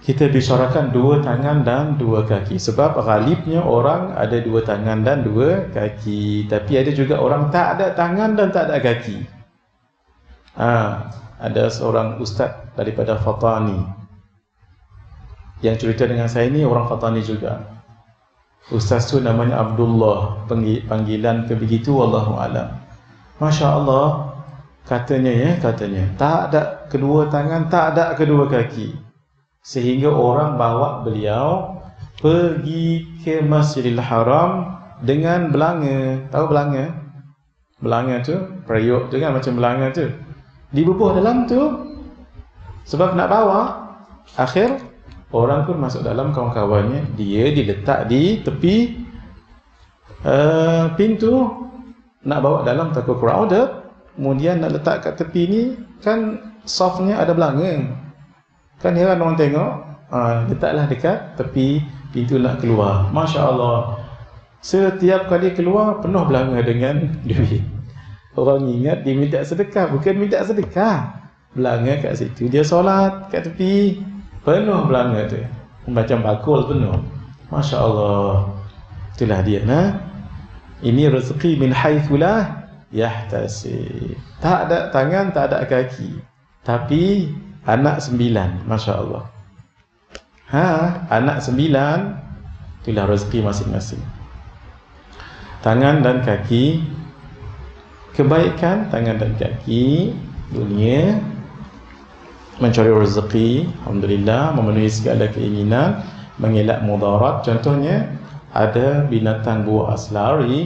kita bicarakan dua tangan dan dua kaki. Sebab ghalibnya orang ada dua tangan dan dua kaki. Tapi ada juga orang tak ada tangan dan tak ada kaki. Ha, ada seorang ustaz daripada Fatani yang cerita dengan saya ni, orang Fatani juga. Ustaz tu namanya Abdullah, panggilan ke begitu, wallahu alam. Masya Allah, katanya ya, katanya tak ada kedua tangan, tak ada kedua kaki. Sehingga orang bawa beliau pergi ke Masjidil Haram dengan belanga. Tahu belanga? Belanga tu, periuk tu kan, macam belanga tu. Dibubuh dalam tu sebab nak bawa. Akhir orang pun masuk dalam, kawan-kawannya. Dia diletak di tepi uh, pintu. Nak bawa dalam takut crowded. Kemudian nak letak kat tepi ni, kan softnya ada belanga. Kan heran orang tengok. Ha, letaklah dekat tepi pintu nak keluar. Masya Allah, setiap kali keluar penuh belanga dengan duit. Orang ingat dia minta sedekah. Bukan minta sedekah, belanga kat situ. Dia solat kat tepi, penuh belanga tu, macam bakul penuh. Masya Allah. Itulah dia, nah. Ini rezeki min haitsu la yahtasib. Tak ada tangan, tak ada kaki, tapi anak sembilan. Masya Allah. Ha, anak sembilan, itulah rezeki masing-masing. Tangan dan kaki, kebaikan tangan dan kaki, dunia, mencari rezeki, alhamdulillah, memenuhi segala keinginan, mengelak mudarat. Contohnya, ada binatang buas lari,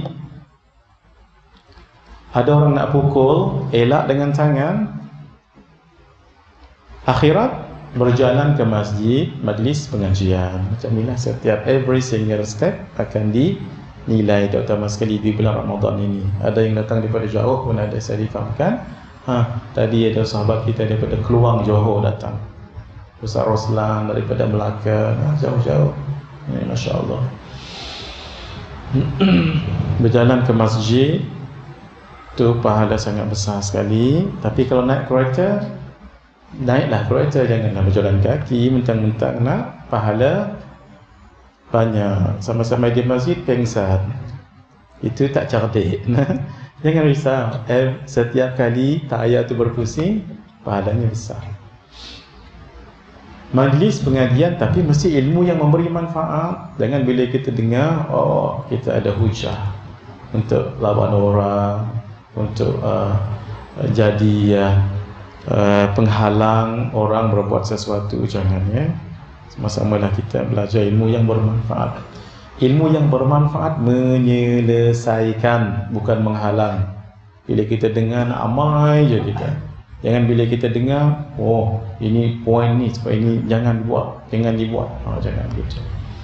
ada orang nak pukul, elak dengan tangan. Akhirat, berjalan ke masjid, majlis pengajian. Macam inilah setiap every single step akan dinilai, terutama sekali di bulan Ramadan ini. Ada yang datang daripada jauh pun ada, saya difahamkan. Ha, tadi ada sahabat kita daripada Keluang, Johor datang. Ustaz Roslan daripada Melaka, ha, jauh-jauh. Ya, Masya Allah. Berjalan ke masjid tu pahala sangat besar sekali. Tapi kalau naik kereta, naiklah kereta, janganlah berjalan kaki mentang-mentang nak pahala banyak. Sama-sama di masjid pengsan, itu tak cerdik. Jangan risau, eh, setiap kali ta'ayat tu berpusing, pahalanya besar. Majlis pengajian, tapi mesti ilmu yang memberi manfaat. Jangan bila kita dengar, oh kita ada hujah untuk lawan orang, untuk uh, jadi uh, Uh, penghalang orang berbuat sesuatu. Jangan, ya. Sama-samalah kita belajar ilmu yang bermanfaat. Ilmu yang bermanfaat menyelesaikan, bukan menghalang. Bila kita dengar, amai je kita. Jangan bila kita dengar, oh ini poin ni, supaya ini jangan buat, jangan dibuat. Oh, jangan gitu.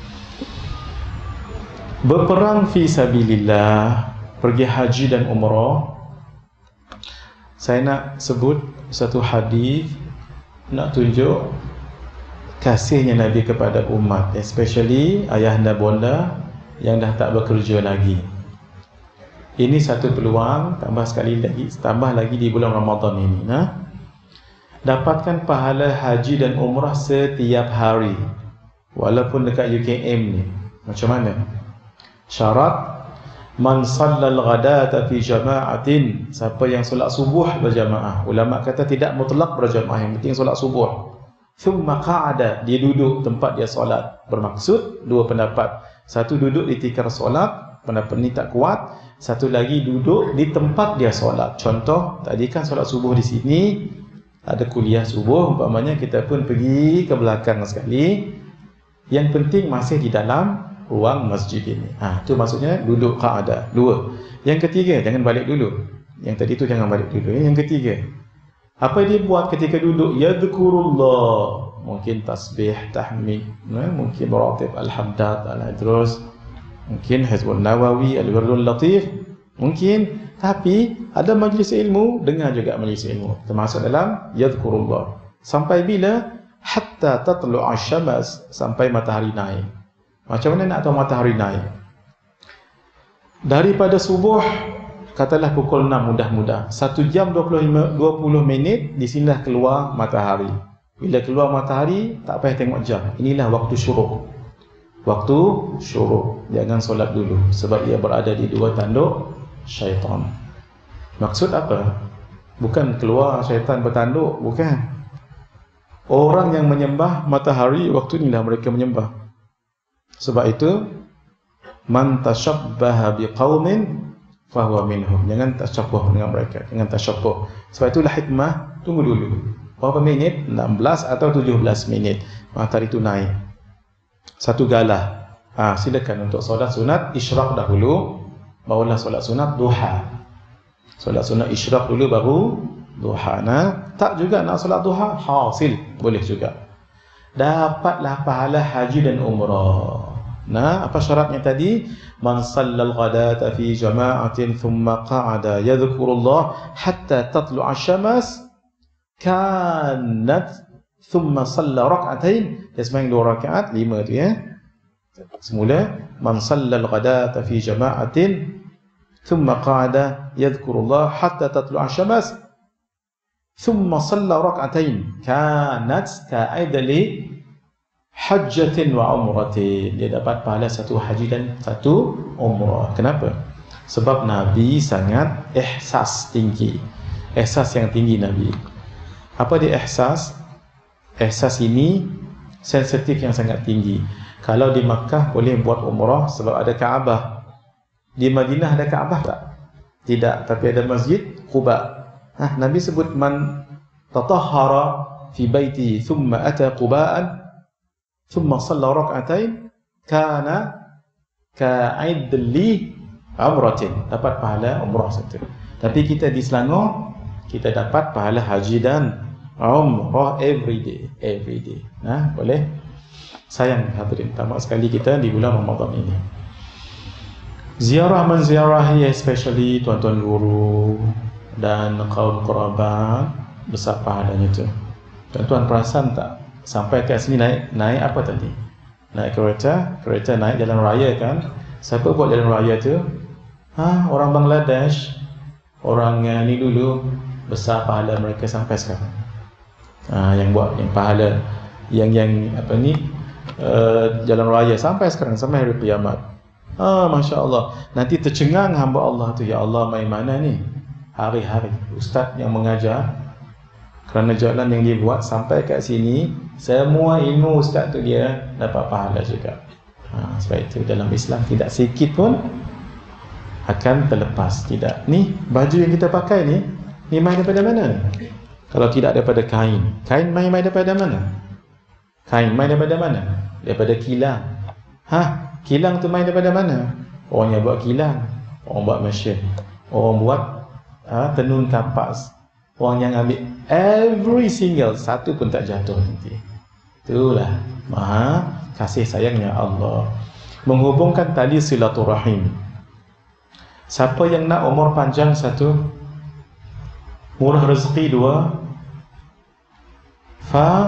Berperang fi sabilillah, pergi haji dan umrah. Saya nak sebut satu hadis, nak tunjuk kasihnya Nabi kepada umat, especially ayahanda bonda yang dah tak bekerja lagi. Ini satu peluang, tambah sekali lagi, tambah lagi di bulan Ramadan ini, nah. Dapatkan pahala haji dan umrah setiap hari, walaupun dekat U K M ni. Macam mana? Syarat, man sallal ghadata fi jama'atin, siapa yang solat subuh berjamaah. Ulama kata tidak mutlak berjamaah, yang penting solat subuh. Thumma qa'ada, dia duduk tempat dia solat. Bermaksud dua pendapat. Satu duduk di tikar solat, pendapat ni tak kuat. Satu lagi duduk di tempat dia solat. Contoh, tadi kan solat subuh di sini, ada kuliah subuh, umpamanya kita pun pergi ke belakang sekali. Yang penting masih di dalam ruang masjid ini. Ha, itu maksudnya duduk qa'ada. Dua. Yang ketiga, jangan balik dulu. Yang tadi tu jangan balik dulu. Yang ketiga, apa dia buat ketika duduk? Yadhkurullah. Mungkin tasbih, tahmid, mungkin meratib al-hamdat, al-idrus, mungkin Hizbul Nawawi, al-Wirdul Latif, mungkin. Tapi ada majlis ilmu, dengar juga majlis ilmu, termasuk dalam yadhkurullah. Sampai bila? Hatta tatlu'a syams, sampai matahari naik. Macam mana nak tahu matahari naik? Daripada subuh, katalah pukul enam mudah-mudah, satu jam dua puluh lima, dua puluh minit, di sinilah keluar matahari. Bila keluar matahari, tak payah tengok jam. Inilah waktu syuruk. Waktu syuruk. Jangan solat dulu, sebab ia berada di dua tanduk syaitan. Maksud apa? Bukan keluar syaitan bertanduk, bukan. Orang yang menyembah matahari, waktu inilah mereka menyembah. Sebab itu, man tashabbaha biqaumin fahuwa minhum. Jangan tashabbuh dengan mereka, jangan tashabbuh. Sebab itulah hikmah, tunggu dulu. Berapa minit? enam belas atau tujuh belas minit. Matahari itu naik. Satu galah. Ha, silakan untuk solat sunat isyraq dahulu, barulah solat sunat duha. Solat sunat isyraq dulu baru duha. Nah, tak juga nak solat duha, hasil, boleh juga. Dapatlah pahala haji dan umrah. Nah, apa syaratnya tadi? Man sallal ghadata fi jama'atin thumma qa'ada yadhkurullah hatta tatlu'a syams kanat thumma salla rak'atain. Dia sembahyang dua rakaat, lima tu ya. Semula man sallal ghadata fi jama'atin thumma qa'ada yadhkurullah hatta tatlu'a syams thumma salla rak'atain kanat ka'idali hajjatin wa umratin. Dia dapat pahala satu haji dan satu umrah. Kenapa? Sebab Nabi sangat ihsas tinggi. Ihsas yang tinggi Nabi. Apa dia ihsas? Ihsas ini sensitif yang sangat tinggi. Kalau di Makkah boleh buat umrah sebab ada Kaabah. Di Madinah ada Kaabah tak? Tidak, tapi ada Masjid Quba. Hah, Nabi sebut man tatahhara fi baiti thumma ata Quba'an thumma shalla rak'atain kana ka'idli umratin. Dapat pahala umrah satu. Tapi kita di Selangor, kita dapat pahala haji dan umrah every day, every day. Nah, boleh? Sayang hadirin, tamat sekali kita di bulan Ramadan ini. Ziarah menziarahi, especially tuan-tuan guru dan kaum kerabat, besar pahalanya tu. Tuan-tuan perasan tak? Sampai kat sini naik naik apa tadi? Naik kereta, kereta naik jalan raya kan? Siapa buat jalan raya tu? Ha, orang Bangladesh. Orang yang ni dulu, besar pahala mereka sampai sekarang. Ha, yang buat yang pahala yang yang apa ni uh, jalan raya sampai sekarang, sampai hari kiamat. Ah, Masya Allah. Nanti tercengang hamba Allah tu, ya Allah, main mana ni? Hari-hari ustaz yang mengajar, kerana jalan yang dia buat sampai kat sini, semua ilmu ustaz tu dia dapat pahala juga. Ha, sebab itu dalam Islam tidak sikit pun akan terlepas. Tidak. Ni baju yang kita pakai ni, ni main daripada mana? Kalau tidak daripada kain. Kain main main daripada mana? Kain main daripada mana? Daripada kilang. Hah? Kilang tu main daripada mana? Orang yang buat kilang, orang buat mesin, orang buat ha, tenun kapas, orang yang ambil every single, satu pun tak jatuh nanti. Itulah maha kasih sayangnya Allah. Menghubungkan tali silaturahim. Siapa yang nak umur panjang satu, murah rezeki dua, fa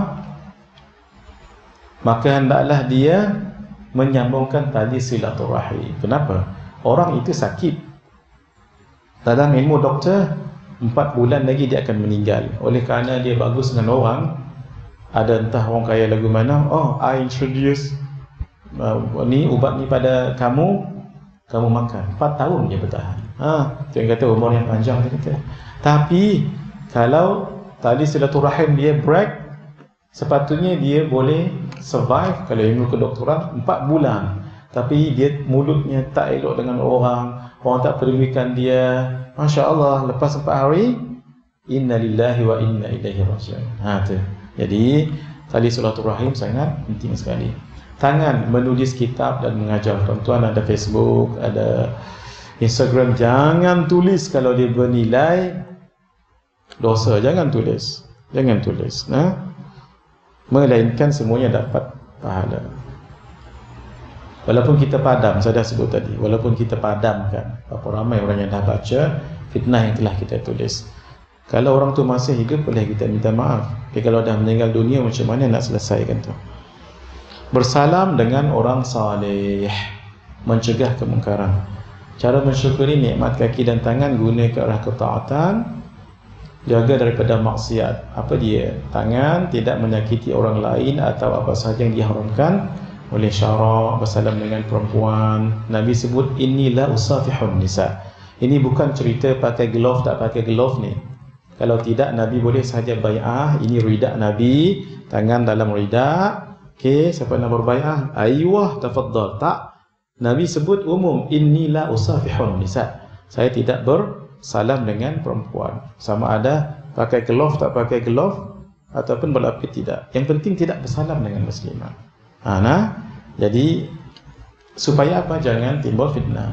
maka hendaklah dia menyambungkan tali silaturahim. Kenapa? Orang itu sakit. Dalam ilmu doktor, empat bulan lagi dia akan meninggal. Oleh kerana dia bagus dengan orang, ada entah orang kaya lagu mana, oh, I introduce uh, ni ubat ni pada kamu, kamu makan. Empat tahun dia bertahan. Ha, tu yang kata umur yang panjang dia kata. Tapi kalau tali silaturahim dia break, sepatutnya dia boleh survive kalau ilmu kedoktoran empat bulan. Tapi dia mulutnya tak elok dengan orang, orang tak pedulikan dia. Masya Allah, lepas empat hari, inna lillahi wa inna ilaihi raji'un. Ha, tu. Jadi tali silaturahim sangat penting sekali. Tangan menulis kitab dan mengajar. Tuan-tuan ada Facebook, ada Instagram, jangan tulis kalau dia bernilai dosa. Jangan tulis. Jangan tulis. Nah, melainkan semuanya dapat pahala. Walaupun kita padam, saya dah sebut tadi, walaupun kita padamkan, berapa ramai orang yang dah baca fitnah yang telah kita tulis. Kalau orang tu masih hidup, boleh kita minta maaf. Tapi kalau dah meninggal dunia, macam mana nak selesaikan tu? Bersalam dengan orang saleh, mencegah kemungkaran. Cara mensyukuri nikmat kaki dan tangan, guna ke arah ketaatan. jaga daripada maksiat. Apa dia? Tangan tidak menyakiti orang lain atau apa sahaja yang diharamkan oleh syarak, bersalam dengan perempuan. Nabi sebut inilah usafihun nisa. Ini bukan cerita pakai glove tak pakai glove ni. Kalau tidak, Nabi boleh sahaja bai'ah. Ini ridak Nabi, tangan dalam ridak. Okey, siapa nak berbai'ah? Aywah, tafaddal. Tak. Nabi sebut umum, inilah usafihun nisa. Saya tidak bersalam dengan perempuan. Sama ada pakai glove tak pakai glove ataupun berlapis tidak. Yang penting tidak bersalam dengan muslimah. Ha, nah, jadi supaya apa? Jangan timbul fitnah.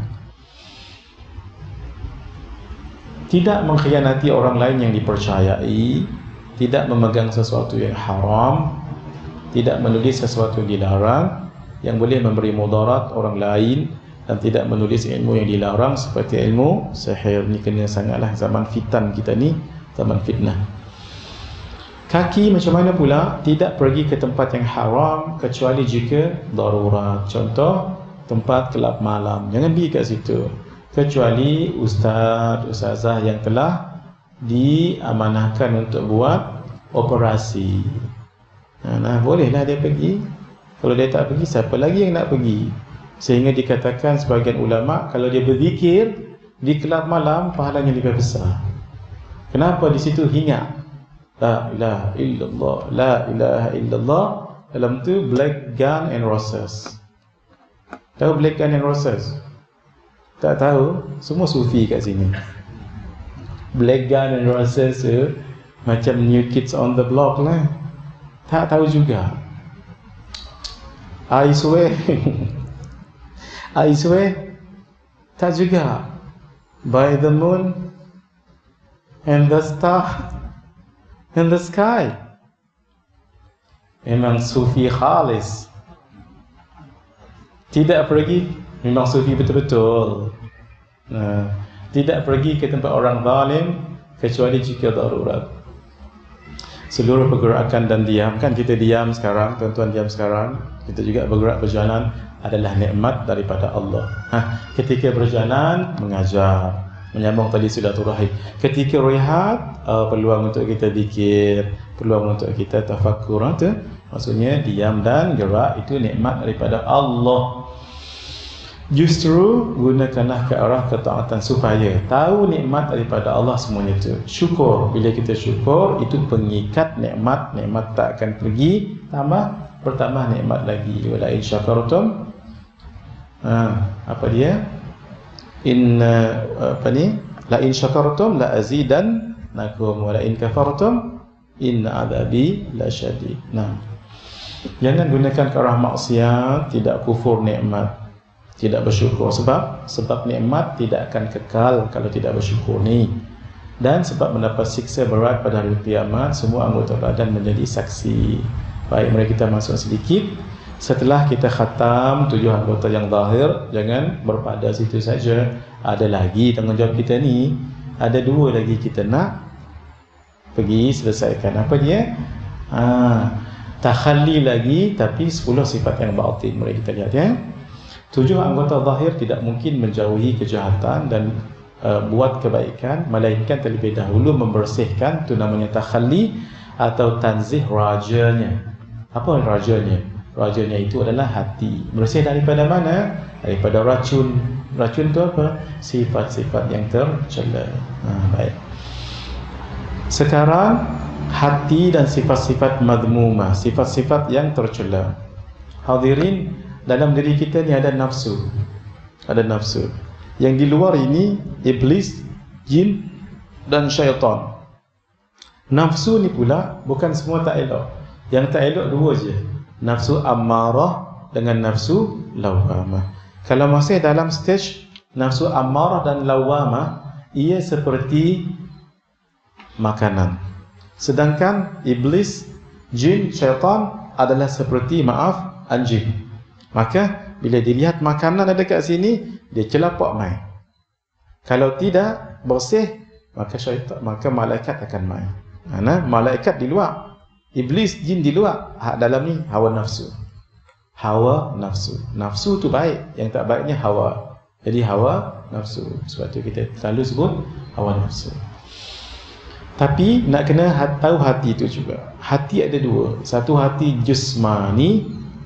Tidak mengkhianati orang lain yang dipercayai, tidak memegang sesuatu yang haram, tidak menulis sesuatu yang dilarang yang boleh memberi mudarat orang lain, dan tidak menulis ilmu yang dilarang seperti ilmu sihir. Ni kena sangatlah zaman fitan kita ni, zaman fitnah. Kaki macam mana pula? Tidak pergi ke tempat yang haram kecuali jika darurat. Contoh, tempat kelab malam, jangan pergi kat situ kecuali ustaz, ustazah yang telah diamanahkan untuk buat operasi. Nah, nah bolehlah dia pergi. Kalau dia tak pergi, siapa lagi yang nak pergi? Sehingga dikatakan sebagian ulama, kalau dia berzikir di kelab malam, pahalanya lebih besar. Kenapa? Di situ hingat la ilaha illallah, la ilaha illallah. Dalam tu black gun and roses. Tahu black gun and roses? Tak tahu? Semua sufi kat sini. Black gun and roses tu macam New Kids on the Block lah. Tak tahu juga. I swear I swear tak juga. By the moon and the star and the sky. Memang sufi khalis. Tidak pergi, memang sufi betul-betul. Nah, tidak pergi ke tempat orang zalim kecuali jika darurat. Seluruh pergerakan dan diam, kan kita diam sekarang, tuan-tuan diam sekarang, kita juga bergerak berjalan, adalah nikmat daripada Allah. Ha, ketika berjalan, mengajar, menyambung tali silaturahim. Ketika rehat, uh, peluang untuk kita zikir, peluang untuk kita tafakkur. Itu maksudnya diam dan gerak, itu nikmat daripada Allah. Justru gunakanlah ke arah ketaatan supaya tahu nikmat daripada Allah semuanya itu. Syukur. Bila kita syukur, itu pengikat nikmat. Nikmat tak akan pergi. Tambah, bertambah nikmat lagi. Wala in syakartum. Ha, apa dia? In apa ni? La in syakartum la azidannakum wa la in kafartum inna adzabi lasyadid. Nah. Jangan gunakan ke arah maksiat, tidak kufur nikmat. Tidak bersyukur. Sebab sebab nikmat tidak akan kekal kalau tidak bersyukur ni. Dan sebab mendapat siksa berat pada hari kiamat, semua anggota badan menjadi saksi. Baik, mari kita masuk sedikit. Setelah kita khatam tujuh anggota yang zahir, jangan berpada situ saja. Ada lagi tanggungjawab kita ni. Ada dua lagi kita nak pergi selesaikan. Apa dia? Ah, takhalli lagi, tapi sepuluh sifat yang batin. Mari kita lihat ya. Tujuh anggota zahir tidak mungkin menjauhi kejahatan dan uh, buat kebaikan, melainkan terlebih dahulu membersihkan. Itu namanya takhalli atau tanzih rajanya. Apa rajanya? Rajanya itu adalah hati. Bersih daripada mana? Daripada racun. Racun itu apa? Sifat-sifat yang tercela. Ha, baik. Sekarang hati dan sifat-sifat madmumah, sifat-sifat yang tercela. Hadirin, dalam diri kita ni ada nafsu. Ada nafsu. Yang di luar ini iblis, jin dan syaitan. Nafsu ni pula bukan semua tak elok. Yang tak elok dua je. Nafsu ammarah dengan nafsu lawamah. Kalau masih dalam stage nafsu ammarah dan lawamah, ia seperti makanan. Sedangkan iblis, jin, syaitan adalah seperti, maaf, anjing. Maka bila dilihat makanan ada dekat sini, dia celapak mai. Kalau tidak bersih, maka syaitan, maka malaikat akan mai. Mana malaikat di luar, iblis, jin di luar, hak dalam ni hawa nafsu. Hawa nafsu. Nafsu tu baik, yang tak baiknya hawa. Jadi hawa nafsu. Sebab tu kita selalu sebut hawa nafsu. Tapi nak kena tahu hati itu juga. Hati ada dua. Satu hati jismani,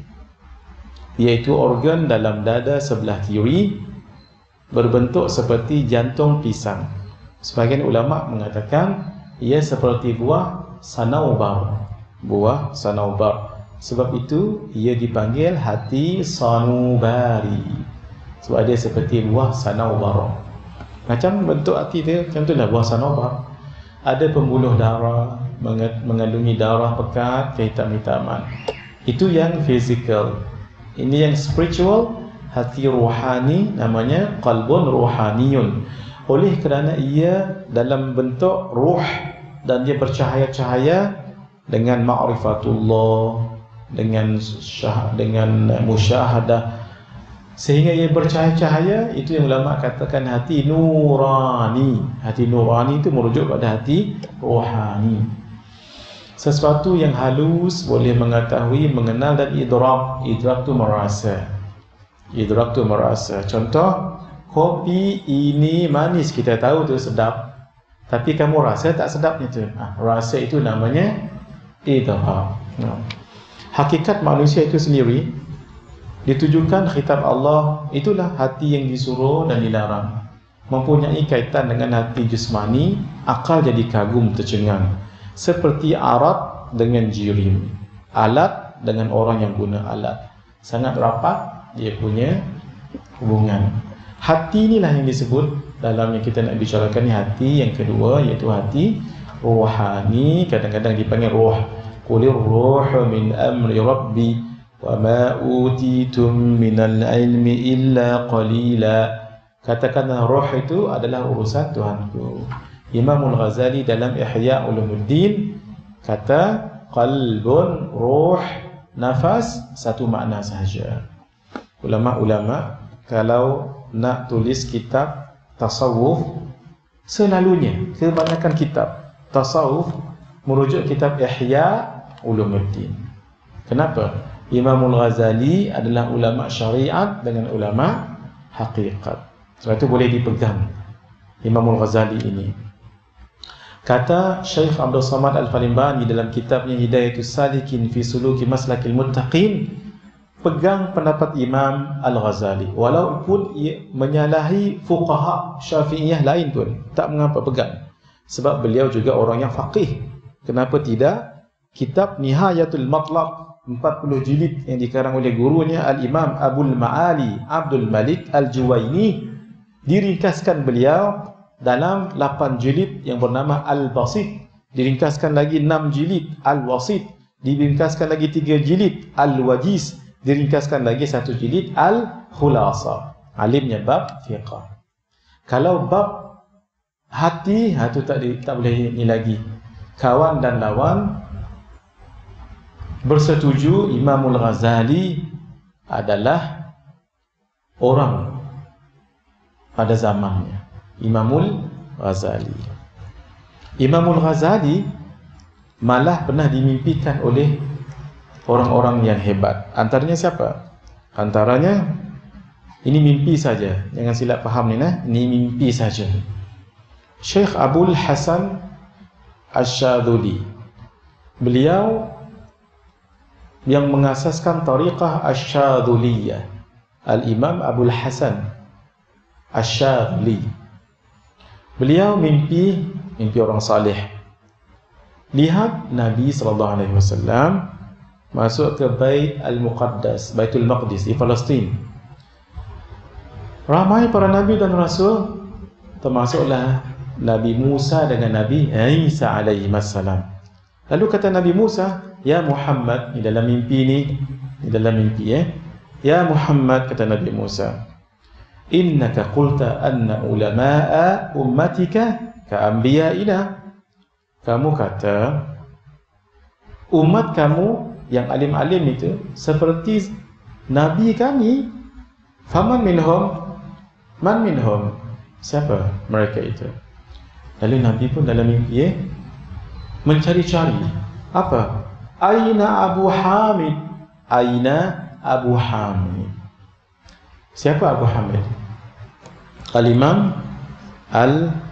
iaitu organ dalam dada sebelah kiri, berbentuk seperti jantung pisang. Sebagian ulama mengatakan ia seperti buah sanaubar. Buah sanaubar. Sebab itu ia dipanggil hati sanubari, sebab dia seperti buah sanaubar. Macam bentuk hati dia, macam itulah buah sanaubar. Ada pembuluh darah, mengandungi darah pekat, kehitam-hitaman. Itu yang fizikal. Ini yang spiritual, hati rohani, namanya qalbun rohaniyun. Oleh kerana ia dalam bentuk ruh dan dia bercahaya-cahaya dengan ma'rifatullah, dengan syah, dengan musyahadah, sehingga ia bercahaya-cahaya. Itu yang ulama katakan hati nurani. Hati nurani itu merujuk pada hati rohani. Sesuatu yang halus boleh mengetahui, mengenal dan idrak. Idrak itu merasa. Idrak itu merasa. Contoh, kopi ini manis, kita tahu tu sedap, tapi kamu rasa tak sedapnya tu. Ha, rasa itu namanya idrak. Nah, hakikat manusia itu sendiri ditujukan khitab Allah, itulah hati yang disuruh dan dilarang. Mempunyai kaitan dengan hati jismani, akal jadi kagum tercengang. Seperti arat dengan jirim, alat dengan orang yang guna alat. Sangat rapat dia punya hubungan. Hati inilah yang disebut dalam yang kita nak bicarakan ni, hati yang kedua, iaitu hati rohani. Kadang-kadang dipanggil roh. Qulir ruhu min amri rabbi wa ma utitum minal ilmi illa qalila. Katakanlah roh itu adalah urusan Tuhanku. Imamul Ghazali dalam Ihya Ulumuddin kata qalbun, ruh, nafas satu makna sahaja. Ulama-ulama kalau nak tulis kitab tasawuf, selalunya kebanyakan kitab tasawuf merujuk kitab Ihya Ulumuddin. Kenapa? Imamul Ghazali adalah ulama syariat dengan ulama hakikat. Sebab itu boleh dipegang Imamul Ghazali ini. Kata Syekh Abdul Samad Al-Falimbani dalam kitabnya Hidayatus Salikin fi Suluki Maslakil Muttaqin, pegang pendapat Imam Al-Ghazali walaupun ia menyalahi fuqaha Syafi'iyah lain pun tak mengapa pegang, sebab beliau juga orang yang faqih. Kenapa tidak? Kitab Nihayatul Matlab empat puluh jilid yang dikarang oleh gurunya Al-Imam Abul Ma'ali Abdul Malik Al-Juwaini, diringkaskan beliau dalam lapan jilid yang bernama Al-Basit, diringkaskan lagi enam jilid Al-Wasit, diringkaskan lagi tiga jilid Al-Wajiz, diringkaskan lagi satu jilid Al-Khulasa. Alimnya bab fiqh. Kalau bab hati, hati tak, di, tak boleh ini lagi. Kawan dan lawan bersetuju Imamul Ghazali adalah orang pada zamannya. Imamul Ghazali. Imamul Ghazali malah pernah dimimpikan oleh orang-orang yang hebat. Antaranya siapa? Antaranya, ini mimpi saja, jangan silap faham ni nah, ini mimpi saja. Syekh Abul Hasan Asy-Syadzuli. Beliau yang mengasaskan tariqah Asy-Syadzuliyah, Al-Imam Abul Hasan Asy-Syadzuli. Beliau mimpi, mimpi orang saleh. Lihat Nabi sallallahu alaihi wasallam masuk ke Bait Al-Muqaddas, Baitul Maqdis di Palestin. Ramai para nabi dan rasul, termasuklah Nabi Musa dengan Nabi Isa alaihi wassalam. Lalu kata Nabi Musa, "Ya Muhammad," di dalam mimpi ni, di dalam mimpi eh, "Ya Muhammad," kata Nabi Musa, "innaka qulta anna ulama'a ummatika ka anbiya'ina." Kamu kata umat kamu yang alim-alim itu seperti nabi kami. Faman minhum? Man minhum? Siapa mereka itu? Lalu Nabi pun dalam mimpi eh, mencari-cari. Apa? Aina Abu Hamid? Aina Abu Hamid? Siapa Abu Hamid? Al-Imam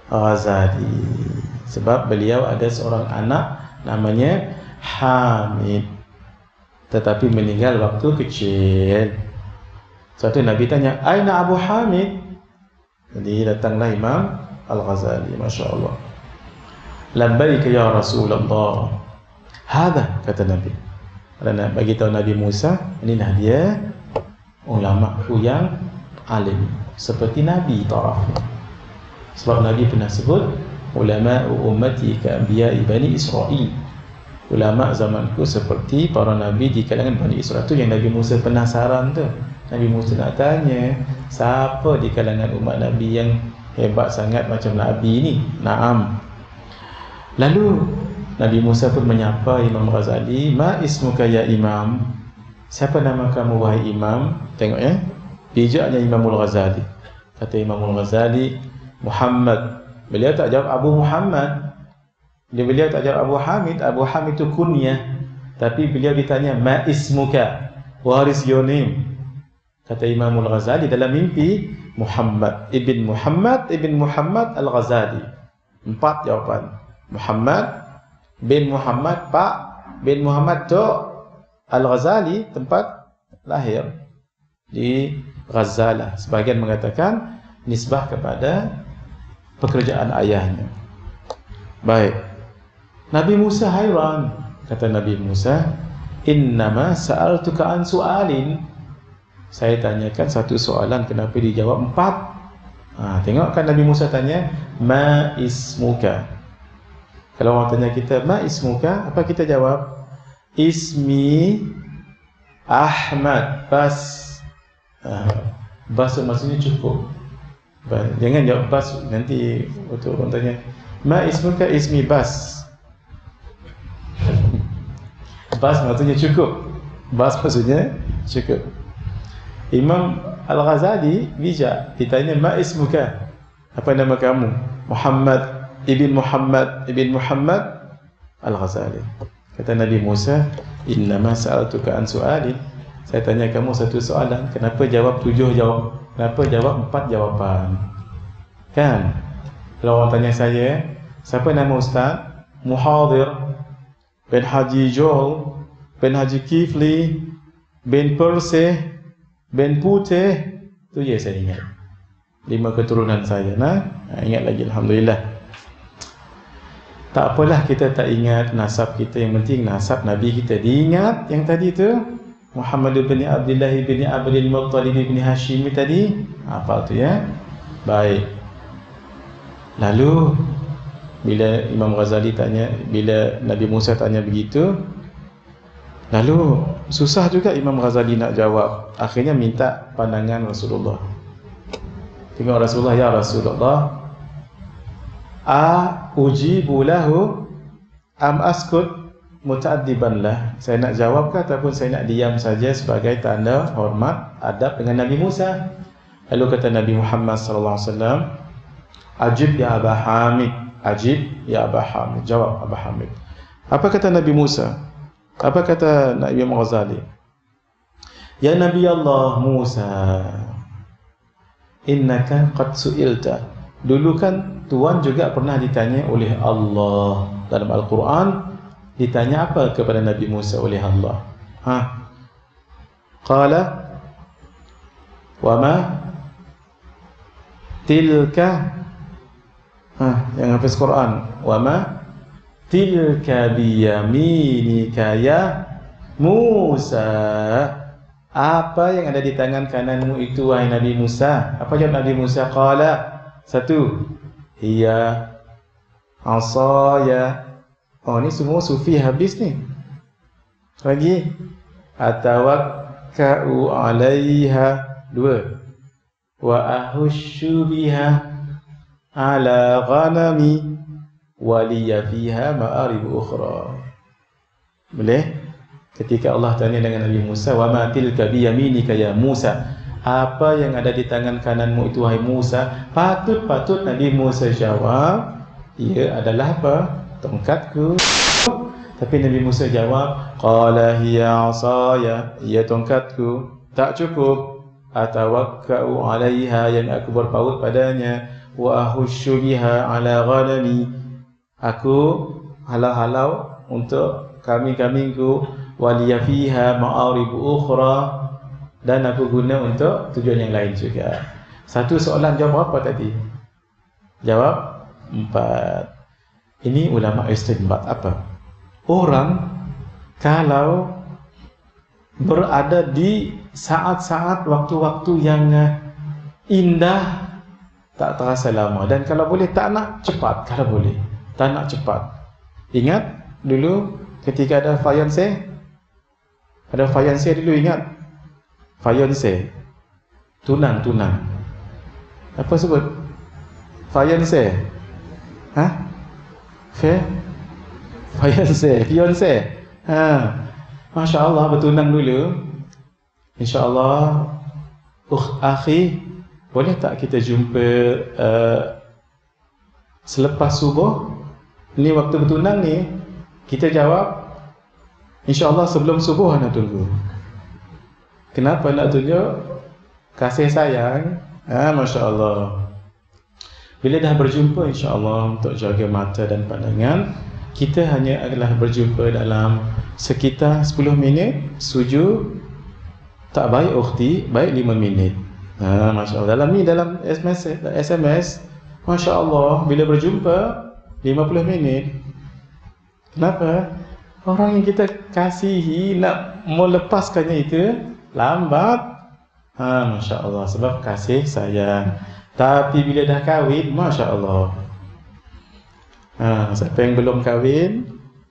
Ghazali. Sebab beliau ada seorang anak namanya Hamid, tetapi meninggal waktu kecil. Suatu Nabi tanya, "Aina Abu Hamid?" Jadi datanglah Imam Al-Ghazali, Masya Allah. "Labbaika ya Rasulullah." Hada, kata Nabi. Kerana bagi tahu Nabi Musa, inilah dia ulama yang alim seperti Nabi taraf. Sebab Nabi pernah sebut, ulama ummati ka anbiya'i bani Israil. Ulama zamanku seperti para nabi di kalangan Bani Israel. Tu yang Nabi Musa penasaran tu. Nabi Musa nak tanya, siapa di kalangan umat Nabi yang hebat sangat macam Nabi ni? Naam. Lalu Nabi Musa pun menyapa Imam Ghazali, "Ma ismuka ya Imam?" Siapa nama kamu wahai Imam? Tengok ya, bijaknya Imamul Ghazali. Kata Imamul Ghazali, "Muhammad." Beliau tak jawab Abu Muhammad. Dia beliau tak jawab Abu Hamid. Abu Hamid itu kunyah. Tapi beliau ditanya, "Ma ismuka?" What is your name? Kata Imamul Ghazali dalam mimpi, Muhammad ibn Muhammad ibn Muhammad Al-Ghazali. Empat jawapan. Muhammad bin Muhammad Pak bin Muhammad Tok Al-Ghazali, tempat lahir di Ghazalah. Sebagian mengatakan nisbah kepada pekerjaan ayahnya. Baik. Nabi Musa hairan. Kata Nabi Musa, "Innama sa'altuka an su'alin." Saya tanyakan satu soalan, kenapa dijawab empat? Ha, tengok kan Nabi Musa tanya, "Ma ismuka?" Kalau orang tanya kita, "Ma ismuka?" Apa kita jawab? "Ismi Ahmad." Bas. Ha, bas maksudnya cukup. Jangan jawab bas, nanti waktu orang tanya, "Ma ismuka?" Ismi Bas. Bas maksudnya cukup. Bas maksudnya cukup. Imam Al-Ghazali bijak, ditanya, "Ma ismuka?" Apa nama kamu? "Muhammad ibn Muhammad ibn Muhammad Al-Ghazali." Kata Nabi Musa, "Innama sa'altuka an su'alin." Saya tanya kamu satu soalan, kenapa jawab tujuh jawab? Kenapa jawab empat jawapan? Kan? Kalau orang tanya saya, siapa nama Ustaz? Muhadir bin Haji Joel bin Haji Kifli bin Persih bin Putih, tu je saya ingat. Lima keturunan saya, nah, ingat lagi, Alhamdulillah. Tak apalah kita tak ingat nasab kita, yang penting nasab Nabi kita diingat. Yang tadi tu Muhammad bin Abdullah bin Abdul Muttalib bin Hashim tadi, hafal tu ya. Baik. Lalu bila Imam Ghazali tanya, bila Nabi Musa tanya begitu, lalu susah juga Imam Ghazali nak jawab. Akhirnya minta pandangan Rasulullah. Tengok Rasulullah, "Ya Rasulullah, a ujibu lahu am askut muta'addiban lah." Saya nak jawab ke ataupun saya nak diam saja sebagai tanda hormat adab dengan Nabi Musa? Lalu kata Nabi Muhammad sallallahu alaihi wasallam, "Ajib ya Aba Hamid." Ajib ya Aba Hamid. Jawab Aba Hamid. Apa kata Nabi Musa? Apa kata Nabi Ghazali? "Ya Nabi Allah Musa, innaka qad su'ilta." Dulu kan Tuhan juga pernah ditanya oleh Allah dalam Al-Quran. Ditanya apa kepada Nabi Musa oleh Allah? Ha? Qala wa ma tilka, ha, yang hafiz Quran, wa ma tilka biyaminika ya Musa. Apa yang ada di tangan kananmu itu wahai Nabi Musa? Apa jawab Nabi Musa? Qala, satu, hiya asaya. Oh, ni semua sufi habis ni. Lagi, atawakka'u 'alaiha. Dua, wa ahushu biha ala ghanami wa liya fiha ma'arib ukhra. Boleh? Ketika Allah tanya dengan Nabi Musa, wa ma tilka bi yaminika ya Musa, apa yang ada di tangan kananmu itu wahai Musa? Patut-patut Nabi Musa jawab, ia adalah apa? Tongkatku. Tapi Nabi Musa jawab, qala hiya 'asaya, ia tongkatku. Tak cukup, atawakka'u 'alaiha, yang aku berpaut padanya, wa ahushu biha ala ghanami. Aku halau-halau untuk kambing-kambingku, waliya fiha ma'aribu ukhra, dan aku guna untuk tujuan yang lain juga. Satu soalan jawab apa tadi? Jawab empat. Ini ulama istinbat apa? Orang kalau berada di saat-saat waktu-waktu yang indah, tak terasa lama, dan kalau boleh tak nak cepat, kalau boleh tak nak cepat. Ingat dulu ketika ada fiancé, ada fiancé dulu, ingat fiancé, tunang, tunang apa sebut? Fiancé, ha? Fe? Fiancé, fiancé. Ha. Masya Allah, bertunang dulu. InsyaAllah, ukh akhi, boleh tak kita jumpa uh, selepas subuh? Ni waktu bertunang ni. Kita jawab, InsyaAllah sebelum subuh nak tunggu. Kenapa nak tunjuk? Kasih sayang. Ha, Masya Allah. Bila dah berjumpa, InsyaAllah, untuk jaga mata dan pandangan, kita hanya adalah berjumpa dalam sekitar sepuluh minit. Sujud tak baik ukhti, baik lima minit. Ha, Masya Allah. Dalam ni, dalam S M S, S M S, Masya Allah, bila berjumpa lima puluh minit. Kenapa? Orang yang kita kasihi nak melepaskannya itu lambat. Ha, Masya Allah, sebab kasih sayang. Tapi bila dah kahwin, Masya Allah, ha, siapa yang belum kahwin,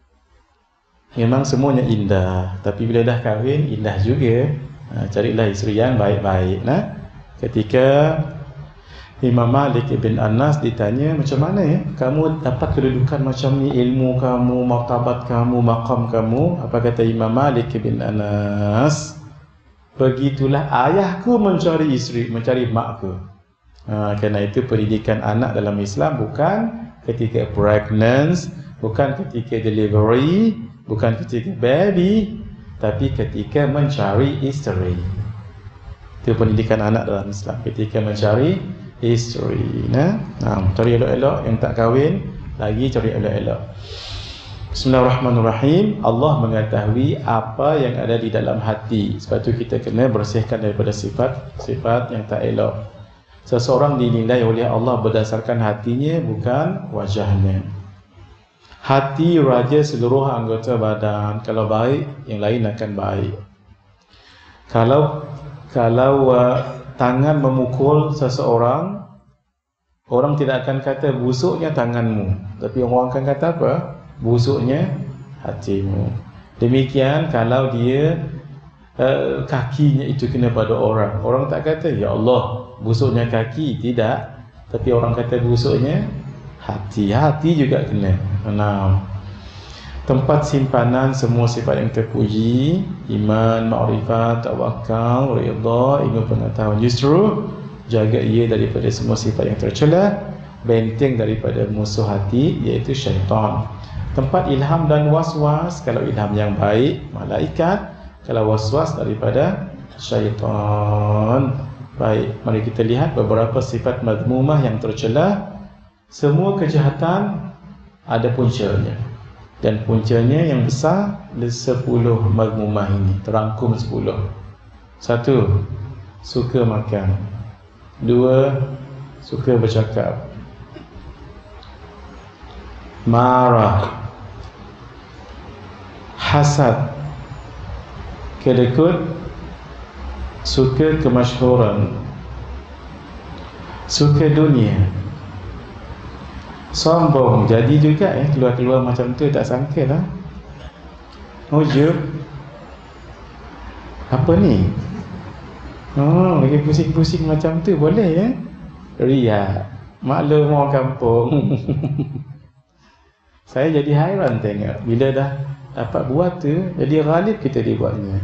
memang semuanya indah. Tapi bila dah kahwin, indah juga. Ha, carilah isteri yang baik-baik. Nah, ketika Imam Malik ibn Anas ditanya, macam mana ya kamu dapat kedudukan macam ni, ilmu kamu, martabat kamu, maqam kamu? Apa kata Imam Malik ibn Anas? Begitulah ayahku mencari isteri, mencari makku. Ha, kerana itu pendidikan anak dalam Islam bukan ketika pregnant, bukan ketika delivery, bukan ketika baby, tapi ketika mencari isteri. Itu pendidikan anak dalam Islam, ketika mencari isteri. Nah, nah, cari elok-elok, yang tak kahwin lagi cari elok-elok. Bismillahirrahmanirrahim. Allah mengetahui apa yang ada di dalam hati. Sebab itu kita kena bersihkan daripada sifat-sifat yang tak elok. Seseorang dinilai oleh Allah berdasarkan hatinya, bukan wajahnya. Hati raja seluruh anggota badan. Kalau baik, yang lain akan baik. Kalau kalau uh, tangan memukul seseorang, orang tidak akan kata busuknya tanganmu, tapi orang akan kata apa? Busuknya hatimu. Demikian kalau dia uh, kakinya itu kena pada orang, orang tak kata ya Allah busuknya kaki, tidak, tapi orang kata busuknya hati. Hati juga kena. Nah, tempat simpanan semua sifat yang terpuji, iman, ma'rifat, tawakal, ridha, ilmu pengetahuan. Justru jaga ia daripada semua sifat yang tercela, benteng daripada musuh hati, iaitu syaitan. Tempat ilham dan waswas, kalau ilham yang baik, malaikat, kalau waswas daripada syaitan. Baik, mari kita lihat beberapa sifat madmumah yang tercela. Semua kejahatan ada puncanya, dan puncanya yang besar sepuluh madmumah ini, terangkum sepuluh. Satu, suka makan. Dua, suka bercakap. Marah, hasad, kedekut, suka kemasyhuran, suka dunia, sombong. Jadi juga eh keluar-keluar macam tu, tak sangka lah. Ujub, apa ni? Oh, lagi pusing-pusing macam tu boleh ya? Riak, maklum orang kampung. Saya jadi hairan tengok bila dah dapat buat tu, jadi ghalib kita dibuatnya.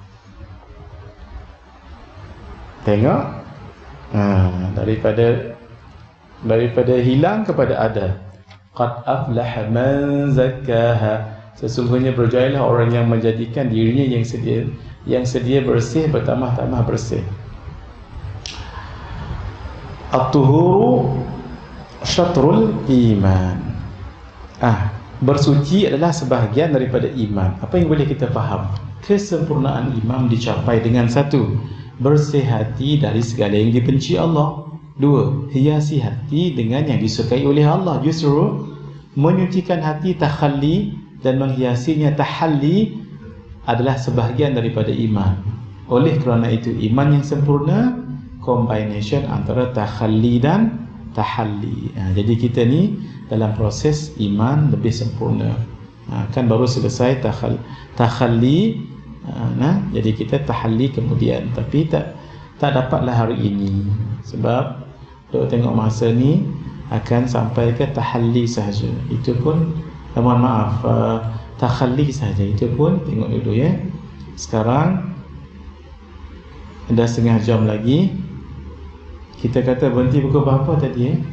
Tengok, ha, daripada daripada hilang kepada ada. Qad aflaha man zakkaha. Sesungguhnya berjayalah orang yang menjadikan dirinya yang sedia yang sedia bersih bertambah-tambah bersih. At-tuhuru syatrul iman. Ah, bersuci adalah sebahagian daripada iman. Apa yang boleh kita faham? Kesempurnaan iman dicapai dengan satu, bersih hati dari segala yang dibenci Allah. Dua, hiasi hati dengan yang disukai oleh Allah. Justru menyucikan hati takhalli dan menghiasinya tahalli adalah sebahagian daripada iman. Oleh kerana itu iman yang sempurna combination antara takhalli dan tahalli. Ha, jadi kita ni dalam proses iman lebih sempurna. Ha, kan baru selesai takhal, takhalli. Ha, nah, jadi kita tahalli kemudian, tapi tak tak dapatlah hari ini sebab dok tengok masa ni akan sampai ke tahalli sahaja. Itu pun eh, mohon maaf uh, takhalli sahaja. Itu pun tengok dulu ya. Sekarang ada setengah jam lagi. Kita kata berhenti pukul berapa tadi eh?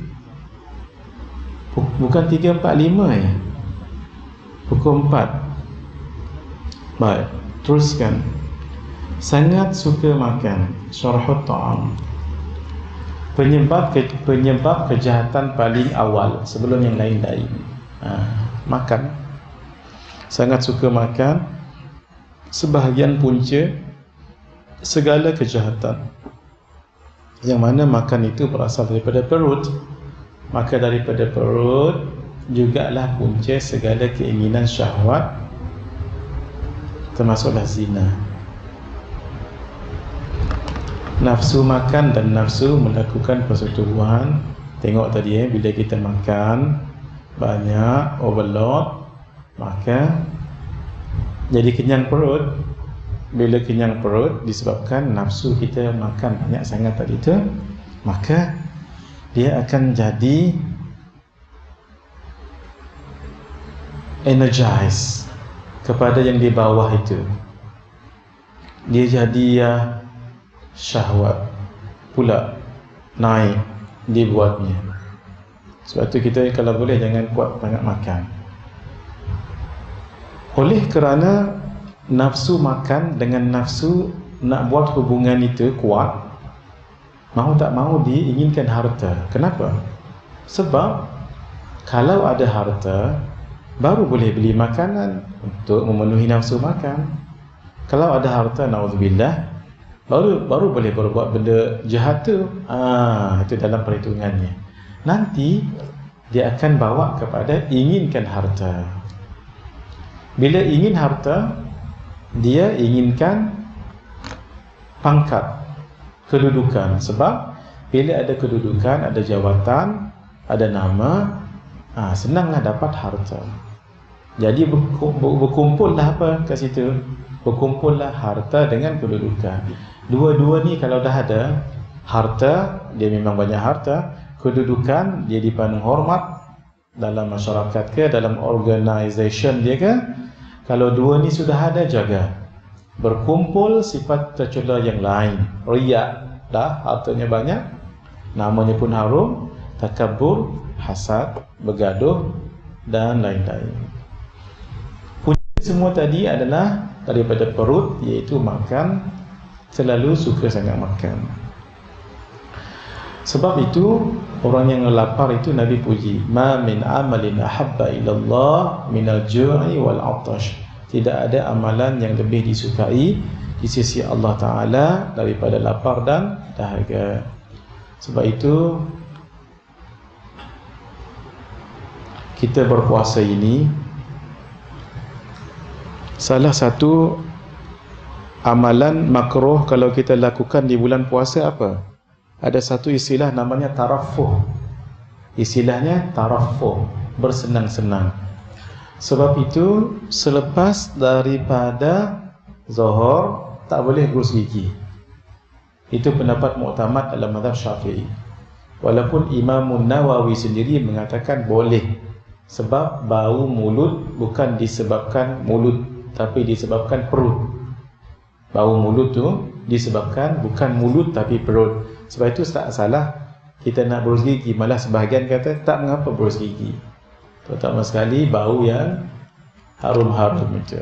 Bukan tiga empat lima ya. Pukul empat. Baik, teruskan. Sangat suka makan. Syarhut ta'am. Penyebab ke, penyebab kejahatan paling awal sebelum yang lain-lain. Ha, makan. Sangat suka makan. Sebahagian punca segala kejahatan. Yang mana makan itu berasal daripada perut. Maka daripada perut jugalah punca segala keinginan syahwat, termasuklah zina. Nafsu makan dan nafsu melakukan persetubuhan. Tengok tadi eh, bila kita makan banyak, overload, maka jadi kenyang perut. Bila kenyang perut disebabkan nafsu kita makan banyak sangat tadi tu, maka dia akan jadi energize kepada yang di bawah itu. Dia jadi ya syahwat pula naik dibuatnya. Sebab tu kita kalau boleh jangan kuat banyak makan. Oleh kerana nafsu makan dengan nafsu nak buat hubungan itu kuat, mau tak mau diinginkan harta. Kenapa? Sebab kalau ada harta baru boleh beli makanan untuk memenuhi nafsu makan. Kalau ada harta, na'udzubillah, baru baru boleh berbuat benda jahat tu. Ah, itu dalam perhitungannya. Nanti dia akan bawa kepada inginkan harta. Bila ingin harta, dia inginkan pangkat, kedudukan. Sebab bila ada kedudukan, ada jawatan, ada nama, ah, senanglah dapat harta. Jadi berkumpullah apa kat situ? Berkumpullah harta dengan kedudukan. Dua-dua ni kalau dah ada, harta, dia memang banyak harta, kedudukan, dia dipandang hormat dalam masyarakat ke, dalam organisation dia ke. Kalau dua ni sudah ada, jaga. Berkumpul sifat tercela yang lain. Riya, dah hartanya banyak, namanya pun harum, takabur, hasad, bergaduh dan lain-lain. Punca semua tadi adalah daripada perut, iaitu makan. Selalu suka sangat makan. Sebab itu orang yang lapar itu Nabi puji, ma min amalin ahabba ilallah minal ju'i wal 'atash. Tidak ada amalan yang lebih disukai di sisi Allah Ta'ala daripada lapar dan dahaga. Sebab itu kita berpuasa ini, salah satu amalan makruh kalau kita lakukan di bulan puasa apa? Ada satu istilah namanya tarafuh. Istilahnya tarafuh, bersenang-senang. Sebab itu selepas daripada zuhur tak boleh gosok gigi. Itu pendapat muktamad dalam mazhab Syafi'i. Walaupun Imam Nawawi sendiri mengatakan boleh, sebab bau mulut bukan disebabkan mulut, tapi disebabkan perut. Bau mulut tu disebabkan bukan mulut tapi perut. Sebab itu tak salah kita nak berus gigi. Malah sebahagian kata tak mengapa berus gigi, terutama sekali bau yang harum-harum itu.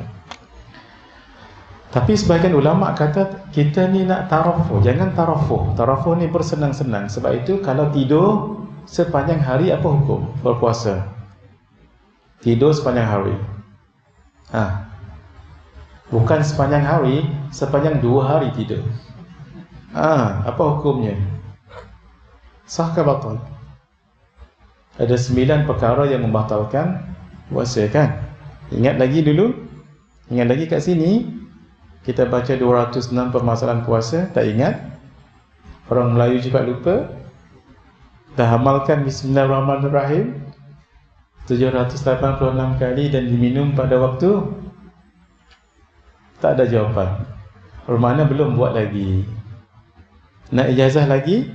Tapi sebahagian ulama kata kita ni nak tarafuh, jangan tarafuh. Tarafuh ni bersenang-senang. Sebab itu kalau tidur sepanjang hari apa hukum berpuasa? Tidur sepanjang hari. Ha. Bukan sepanjang hari, sepanjang dua hari tidur. Ah, ha, apa hukumnya? Sah ke batal? Ada sembilan perkara yang membatalkan puasa kan? Ingat lagi dulu? Ingat lagi kat sini? Kita baca dua ratus enam permasalahan puasa, tak ingat? Orang Melayu juga lupa. Dah amalkan Bismillahirrahmanirrahim tujuh ratus lapan puluh enam kali dan diminum pada waktu? Tak ada jawapan. Bermakna belum buat lagi. Nak ijazah lagi?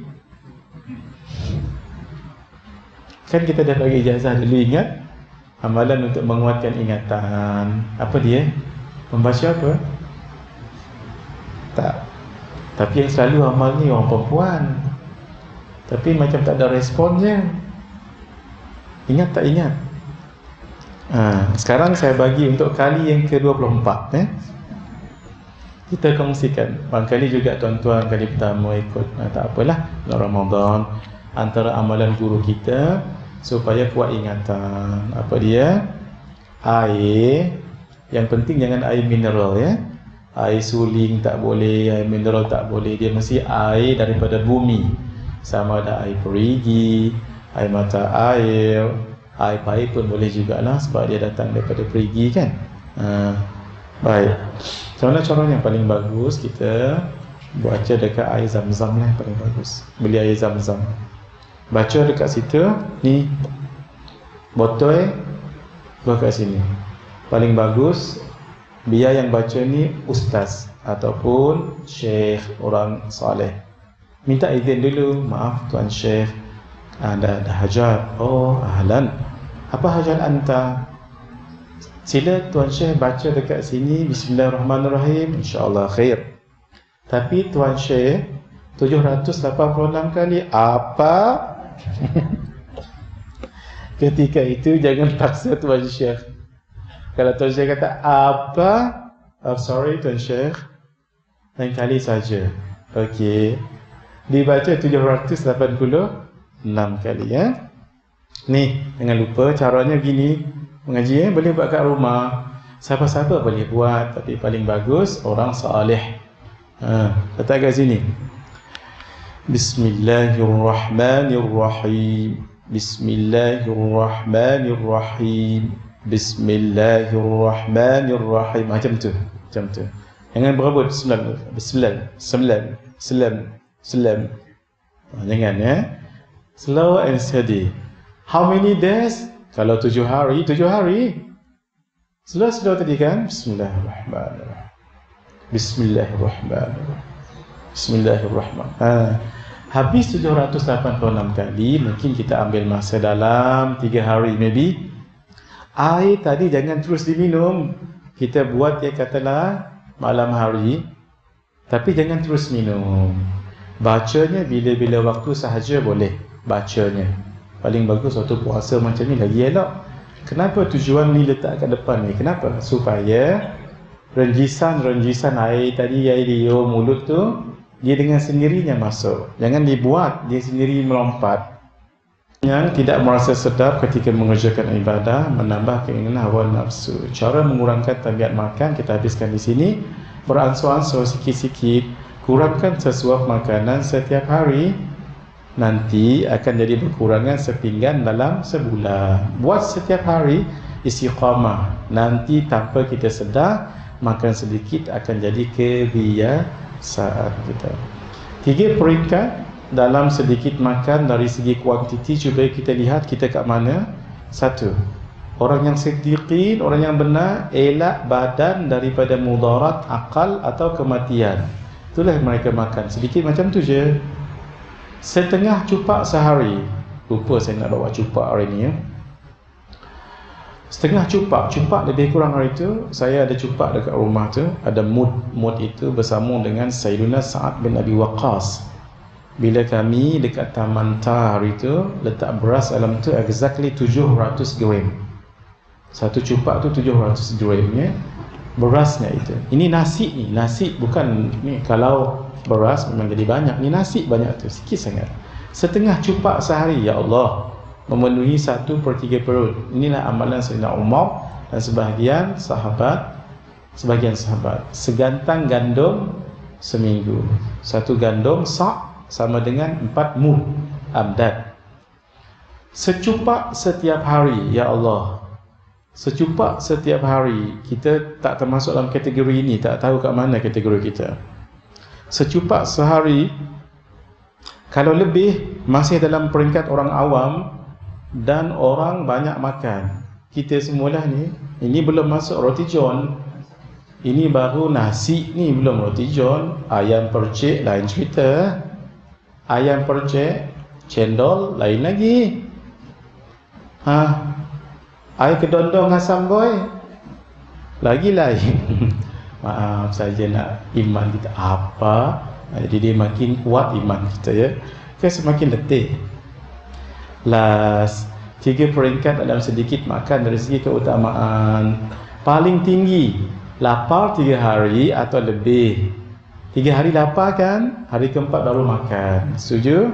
Kan kita dah bagi ijazah dulu, ingat? Amalan untuk menguatkan ingatan. Apa dia? Membaca apa? Tak. Tapi yang selalu amal ni orang perempuan. Tapi macam tak ada responnya. Ingat tak ingat? Ha, sekarang saya bagi untuk kali yang ke dua puluh empat eh? Kita kongsikan. Barangkali juga tuan-tuan kali pertama ikut, ha, tak apalah, Ramadan, antara amalan guru kita supaya kuat ingatan. Apa dia? Air. Yang penting jangan air mineral ya. Air suling tak boleh, air mineral tak boleh. Dia mesti air daripada bumi. Sama ada air perigi, air mata air, air paip pun boleh jugalah sebab dia datang daripada perigi kan. Ha, baik. Macam mana caranya yang paling bagus? Kita baca dekat air zam-zam lah yang paling bagus. Beli air zam-zam, baca dekat situ. Ni botol buat kat sini. Paling bagus biar yang baca ni ustaz ataupun syekh, orang saleh. Minta izin dulu, maaf tuan syekh, ada, ada hajat. Oh, ahlan. Apa hajat anta? Sila tuan syekh baca dekat sini Bismillahirrahmanirrahim, insya-Allah khair. Tapi tuan syekh tujuh ratus lapan puluh enam kali apa? Ketika itu jangan paksa tuan syekh. Kalau tuan syekh kata apa? Oh, sorry tuan syekh, lain kali saja. Okey. Dibaca tujuh ratus lapan puluh enam kali ya. Ni, jangan lupa caranya gini. Mengaji eh, boleh buat kat rumah. Siapa-siapa boleh buat, tapi paling bagus orang saleh. Ha, letak kat sini. Bismillahirrahmanirrahim. Bismillahirrahmanirrahim. Bismillahirrahmanirrahim. Macam tu, macam tu. Jangan berebut. Bismillah, bismillah, bismillah, bismillah. Selam. Jangan ya. Slow and steady. How many days? Kalau tujuh hari, tujuh hari. Slow-slow tadi kan. Bismillahirrahmanirrahim. Bismillahirrahmanirrahim. Bismillahirrahmanirrahim. Ha. Habis tujuh ratus lapan puluh enam kali, mungkin kita ambil masa dalam tiga hari maybe. Air tadi jangan terus diminum. Kita buat ya katalah malam hari, tapi jangan terus minum. Bacanya bila-bila waktu sahaja boleh bacanya. Paling bagus waktu puasa macam ni lagi elok. Kenapa tujuan ni letak kat depan ni? Kenapa? Supaya renjisan-renjisan air tadi, air di mulut tu, dia dengan sendirinya masuk. Jangan dibuat dia sendiri melompat. Yang tidak merasa sedap ketika mengerjakan ibadah, menambah keinginan hawa nafsu. Cara mengurangkan tabiat makan kita habiskan di sini. Beransur-ansur sikit-sikit. Kurangkan sesuap makanan setiap hari. Nanti akan jadi berkurangan sepinggan dalam sebulan. Buat setiap hari istiqamah. Nanti tanpa kita sedar, makan sedikit akan jadi kebiasaan kita. Tiga peringkat dalam sedikit makan dari segi kuantiti. Cuba kita lihat kita kat mana. Satu, orang yang sedikit, orang yang benar, elak badan daripada mudarat akal atau kematian. Itulah mereka makan sedikit macam tu je. Setengah cupak sehari. Lupa saya nak bawa cupak hari ni ya. Setengah cupak. Cupak lebih kurang hari tu. Saya ada cupak dekat rumah tu. Ada mud. Mud itu bersama dengan Sayyiduna Sa'ad bin Abi Waqqas. Bila kami dekat Taman Tar hari tu, letak beras dalam tu exactly tujuh ratus gram. Satu cupak tu tujuh ratus gram ya. Berasnya itu. Ini nasi ni, nasi bukan ni. Kalau beras memang jadi banyak. Ni nasi banyak tu, sikit sangat. Setengah cupak sehari, ya Allah, memenuhi satu per tiga perut. Inilah amalan Sayyidina Umar dan sebahagian sahabat. Sebahagian sahabat. Segantang gandum seminggu. Satu gandum sak sama dengan empat mud amdad. Secupak setiap hari, ya Allah. Secupak setiap hari. Kita tak termasuk dalam kategori ini, tak tahu kat mana kategori kita. Secupak sehari, kalau lebih masih dalam peringkat orang awam dan orang banyak makan. Kita semualah ni, ini belum masuk roti john. Ini baru nasi ni, belum roti john. Ayam percik lain cerita. Ayam percik, cendol lain lagi. Ha, air kedondong asam boy lagi lain. Maaf saja, nak iman kita apa? Jadi dia makin kuat iman kita, ya. Kan semakin letih. Last, tiga peringkat dalam sedikit makan dari segi keutamaan. Paling tinggi, lapar tiga hari atau lebih. Tiga hari lapar kan, hari keempat baru makan. Setuju?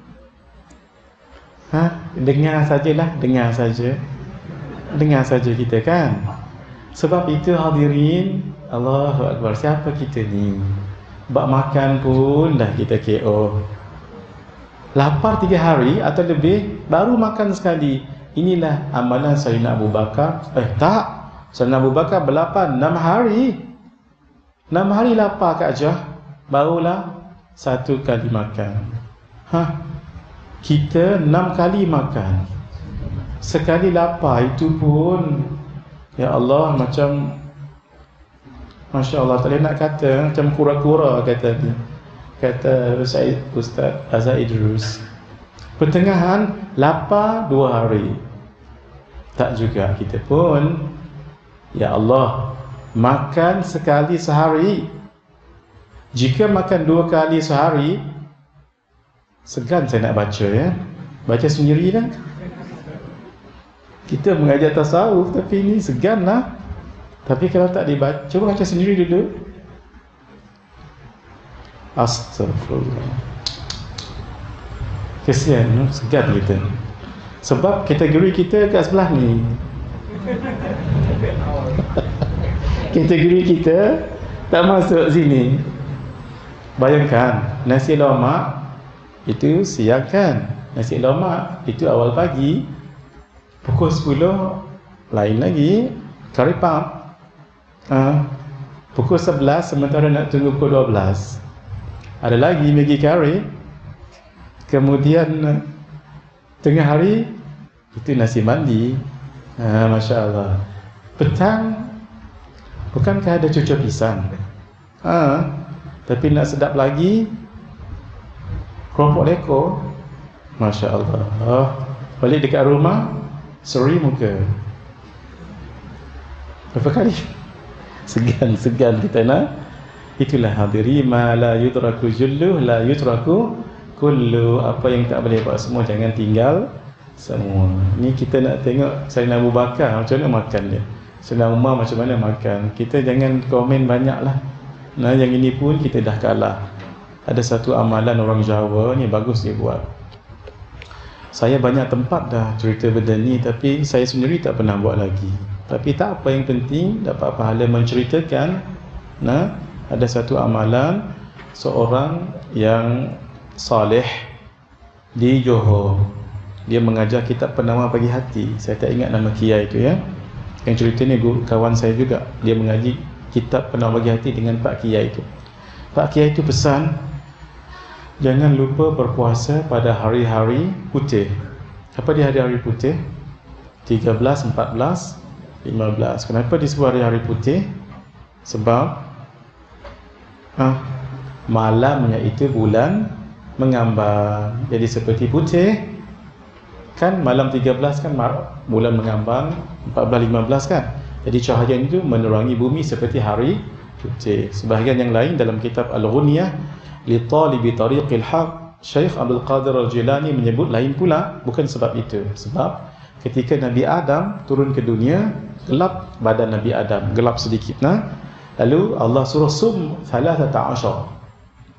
Ha? Dengar sajalah, dengar saja. Dengar saja kita kan. Sebab itu hadirin, Allahu Akbar, siapa kita ni? Bak makan pun dah kita K O. Lapar tiga hari atau lebih, baru makan sekali. Inilah amalan Sayyidina Abu Bakar. Eh tak, Sayyidina Abu Bakar berlapar enam hari. Enam hari lapar Kak Jah, barulah satu kali makan. Hah? Kita enam kali makan. Sekali lapar itu pun, ya Allah, macam Masya Allah, tak boleh nak kata, macam kura-kura kata ni. Kata Ustaz, Ustaz Azhar Idrus. Pertengahan, lapar dua hari. Tak juga kita pun. Ya Allah, makan sekali sehari. Jika makan dua kali sehari, segan saya nak baca, ya. Baca sendiri dah. Kita mengajar tasawuf, tapi ini segan lah. Tapi kalau tak dibaca, cuba baca sendiri dulu. Astagfirullah. Kesian, no? Segan kita. Sebab kategori kita kat sebelah ni. Kategori kita tak masuk sini. Bayangkan, nasi lemak itu siang kan. Nasi lemak itu awal pagi. Pukul sepuluh lain lagi, kari pap. Ha, pukul sebelas sementara nak tunggu pukul dua belas. Ada lagi Maggi curry. Kemudian tengah hari itu nasi mandi. Ha, Masya Allah. Petang, bukankah ada cucur pisang? Ha, tapi nak sedap lagi, keropok leko. Masya Allah. Balik dekat rumah, seri muka. Berapa kali? Segan-segan kita nak. Itulah hadiri, ma la yudraku julluh la yudraku kullu. Apa yang tak boleh buat semua, jangan tinggal semua. Ni kita nak tengok Sayyidina Abu Bakar macam mana makan dia, Sayyidina Umar macam mana makan. Kita jangan komen banyak lah. Nah, yang ini pun kita dah kalah. Ada satu amalan orang Jawa ni bagus dia buat. Saya banyak tempat dah cerita benda ni, tapi saya sendiri tak pernah buat lagi. Tapi tak apa, yang penting dapat pahala menceritakan. Nah, ada satu amalan seorang yang saleh di Johor. Dia mengajar kitab Penawar Pagi Hati. Saya tak ingat nama kiai itu, ya. Yang cerita ni kawan saya juga. Dia mengaji kitab Penawar Pagi Hati dengan Pak Kiai itu. Pak Kiai itu pesan, jangan lupa berpuasa pada hari-hari putih. Apa dia hari-hari putih? tiga belas, empat belas, lima belas. Kenapa disebut hari-hari putih? Sebab ah, malamnya itu bulan mengambang. Jadi seperti putih kan, malam tiga belas kan bulan mengambang, empat belas, lima belas kan. Jadi cahaya itu menerangi bumi seperti hari putih. Sebahagian yang lain dalam kitab Al-Ghunyah li talibi tariqil haq, Syekh Abdul Qadir Al-Jilani menyebut lain pula. Bukan sebab itu. Sebab ketika Nabi Adam turun ke dunia, gelap badan Nabi Adam, gelap sedikit. Nah, lalu Allah suruh sum thalathata ashar,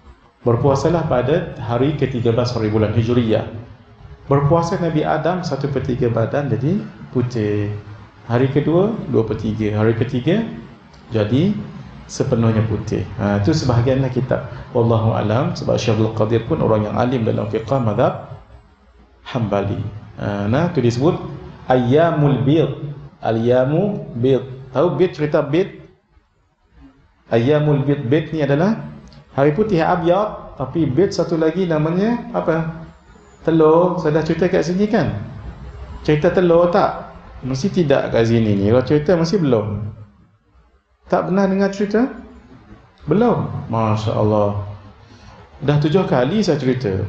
Berpuasalah pada hari ke tiga belas hari bulan Hijriyah. Berpuasa Nabi Adam satu per tiga badan jadi putih. Hari kedua dua per tiga. Hari ketiga jadi sepenuhnya putih. Ha, itu sebahagianlah kitab. Wallahu alam. Sebab Syekh Abdul Qadir pun orang yang alim dalam fiqh mazhab Hambali. Ha, nah itu disebut ayyamul bid. Al-yamu bid. Tahu bid, cerita bid? Ayyamul bid. Bid ni adalah hari putih abyad, tapi bid satu lagi namanya apa? Telur. Saya dah cerita kat sini kan? Cerita telur tak? Mesti tidak kat sini ni. Kalau cerita mesti belum. Tak pernah dengar cerita? Belum? Masya Allah. Dah tujuh kali saya cerita.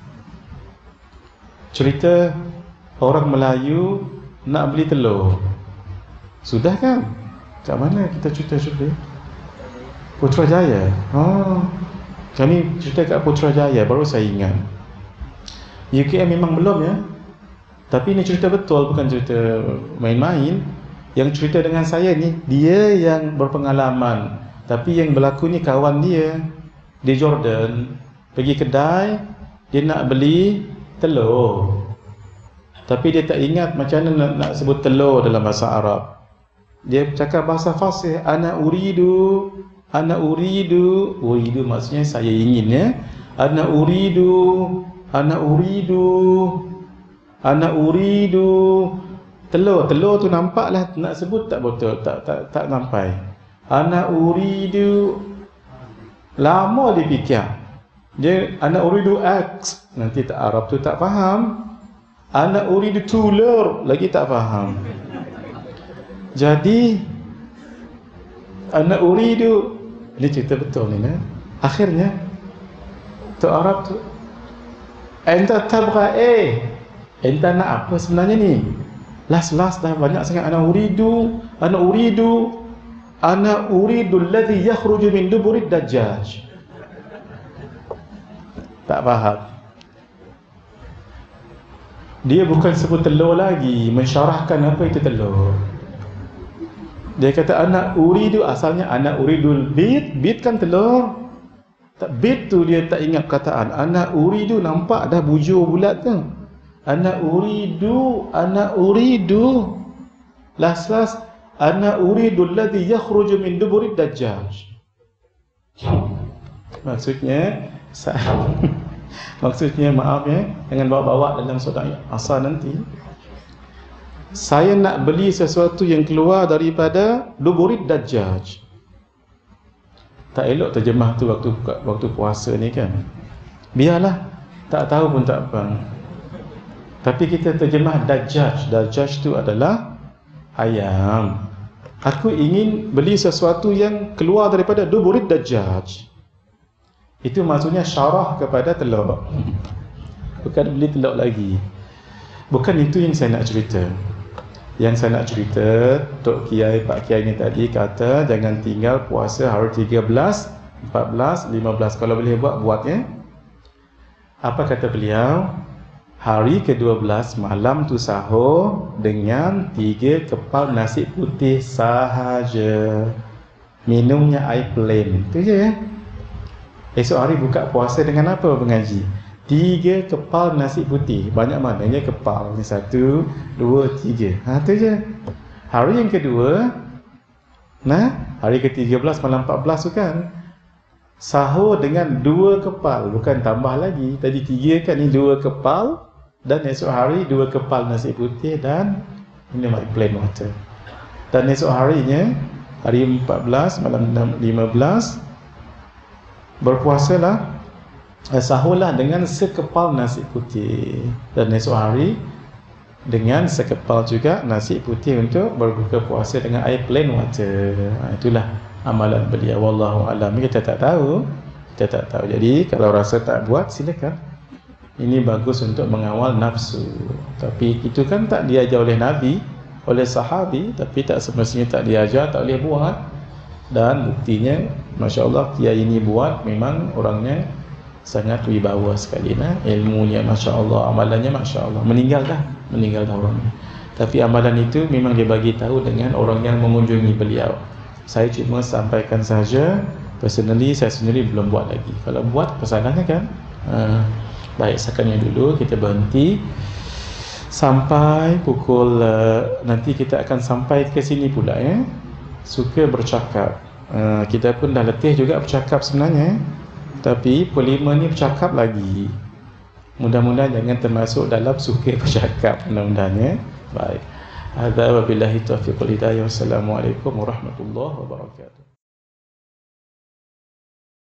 Cerita orang Melayu nak beli telur. Sudah kan? Kat mana kita cerita-cerita? Putrajaya. Oh, kami cerita kat Putrajaya, baru saya ingat. U K M memang belum ya. Tapi ini cerita betul, bukan cerita main-main. Yang cerita dengan saya ni, dia yang berpengalaman. Tapi yang berlaku ni kawan dia di Jordan. Pergi kedai, dia nak beli telur. Tapi dia tak ingat macam mana nak, nak sebut telur dalam bahasa Arab. Dia cakap bahasa fasih, ana uridu, ana uridu. Uridu maksudnya saya ingin ya. Ana uridu, ana uridu, ana uridu. Telur, telur tu nampaklah nak sebut tak betul, tak tak tak sampai. Ana uridu. Lama dia fikir. Dia ana uridu X. Nanti tak Arab tu tak faham. Ana uridu tular, lagi tak faham. Jadi ana uridu, ini cerita betul ni nah. Akhirnya tu Arab tu, enta tabgha eh, enta nak apa sebenarnya ni? Last-last dah banyak sangat ana uridu, ana uridu, ana uridu alladhi yakhruju min duburid dajjaj. Tak faham. Dia bukan sebut telur lagi, mensyarahkan apa itu telur. Dia kata anak uridu, asalnya anak uridul bid, bid kan telur. Tak, bid tu dia tak ingat kataan. Anak uridu, nampak dah bujur bulat tu. Anak uridu, anak uridu. Last-last, anak uridu alladhi yakhruju min duburid dajjaj. Maksudnya, maksudnya maaf ya, jangan bawa-bawa dalam sodak asal nanti. Saya nak beli sesuatu yang keluar daripada duburid dajjaj. Tak elok terjemah tu waktu waktu puasa ni kan. Biarlah, tak tahu pun tak apa. Tapi kita terjemah dajjaj. Dajjaj tu adalah ayam. Aku ingin beli sesuatu yang keluar daripada duburid dajjaj. Itu maksudnya syarah kepada telur. Bukan beli telur lagi. Bukan itu yang saya nak cerita. Yang saya nak cerita, Tok Kiai, Pak Kiai ni tadi kata jangan tinggal puasa hari tiga belas, empat belas, lima belas. Kalau boleh buat, buat ya. Apa kata beliau? Hari ke dua belas malam tu sahur dengan tiga kepal nasi putih sahaja. Minumnya air plain. Itu je ya. Esok hari buka puasa dengan apa mengaji? Tiga kepal nasi putih. Banyak mananya kepal. Ini satu, dua, tiga. Ha, tu je. Hari yang kedua, nah, hari ke tiga belas malam empat belas tu kan, sahur dengan dua kepal. Bukan tambah lagi. Tadi tiga kan, ni dua kepal. Dan esok hari dua kepal nasi putih dan minum air plain water. Dan esok harinya, hari empat belas malam lima belas, berpuasalah, eh, sahurlah dengan sekepal nasi putih. Dan esok hari dengan sekepal juga nasi putih untuk berbuka puasa dengan air plain water. Ha, itulah amalan beliau. Wallahu a'lam. Kita tak tahu. Kita tak tahu. Jadi kalau rasa tak buat, silakan. Ini bagus untuk mengawal nafsu. Tapi itu kan tak diajar oleh Nabi, oleh sahabi. Tapi tak semestinya tak diajar, tak boleh buat. Dan buktinya, Masya Allah, kiai ini buat, memang orangnya sangat wibawa sekali. Nah, ilmunya Masya Allah, amalannya Masya Allah. Meninggal dah, meninggal dah orangnya. Tapi amalan itu memang dia bagi tahu dengan orang yang mengunjungi beliau. Saya cuma sampaikan saja, Personally saya sendiri belum buat lagi. Kalau buat masalahnya kan. Uh, baik, sekalian dulu kita berhenti sampai pukul uh, nanti kita akan sampai ke sini pula ya. Suka bercakap. Uh, kita pun dah letih juga bercakap sebenarnya. Tapi pukul lima ni bercakap lagi. Mudah-mudahan jangan termasuk dalam suka bercakap mudah-mudahan ya. Baik. Hadza wabillahi taufiq wal hidayah. Wassalamualaikum warahmatullahi wabarakatuh.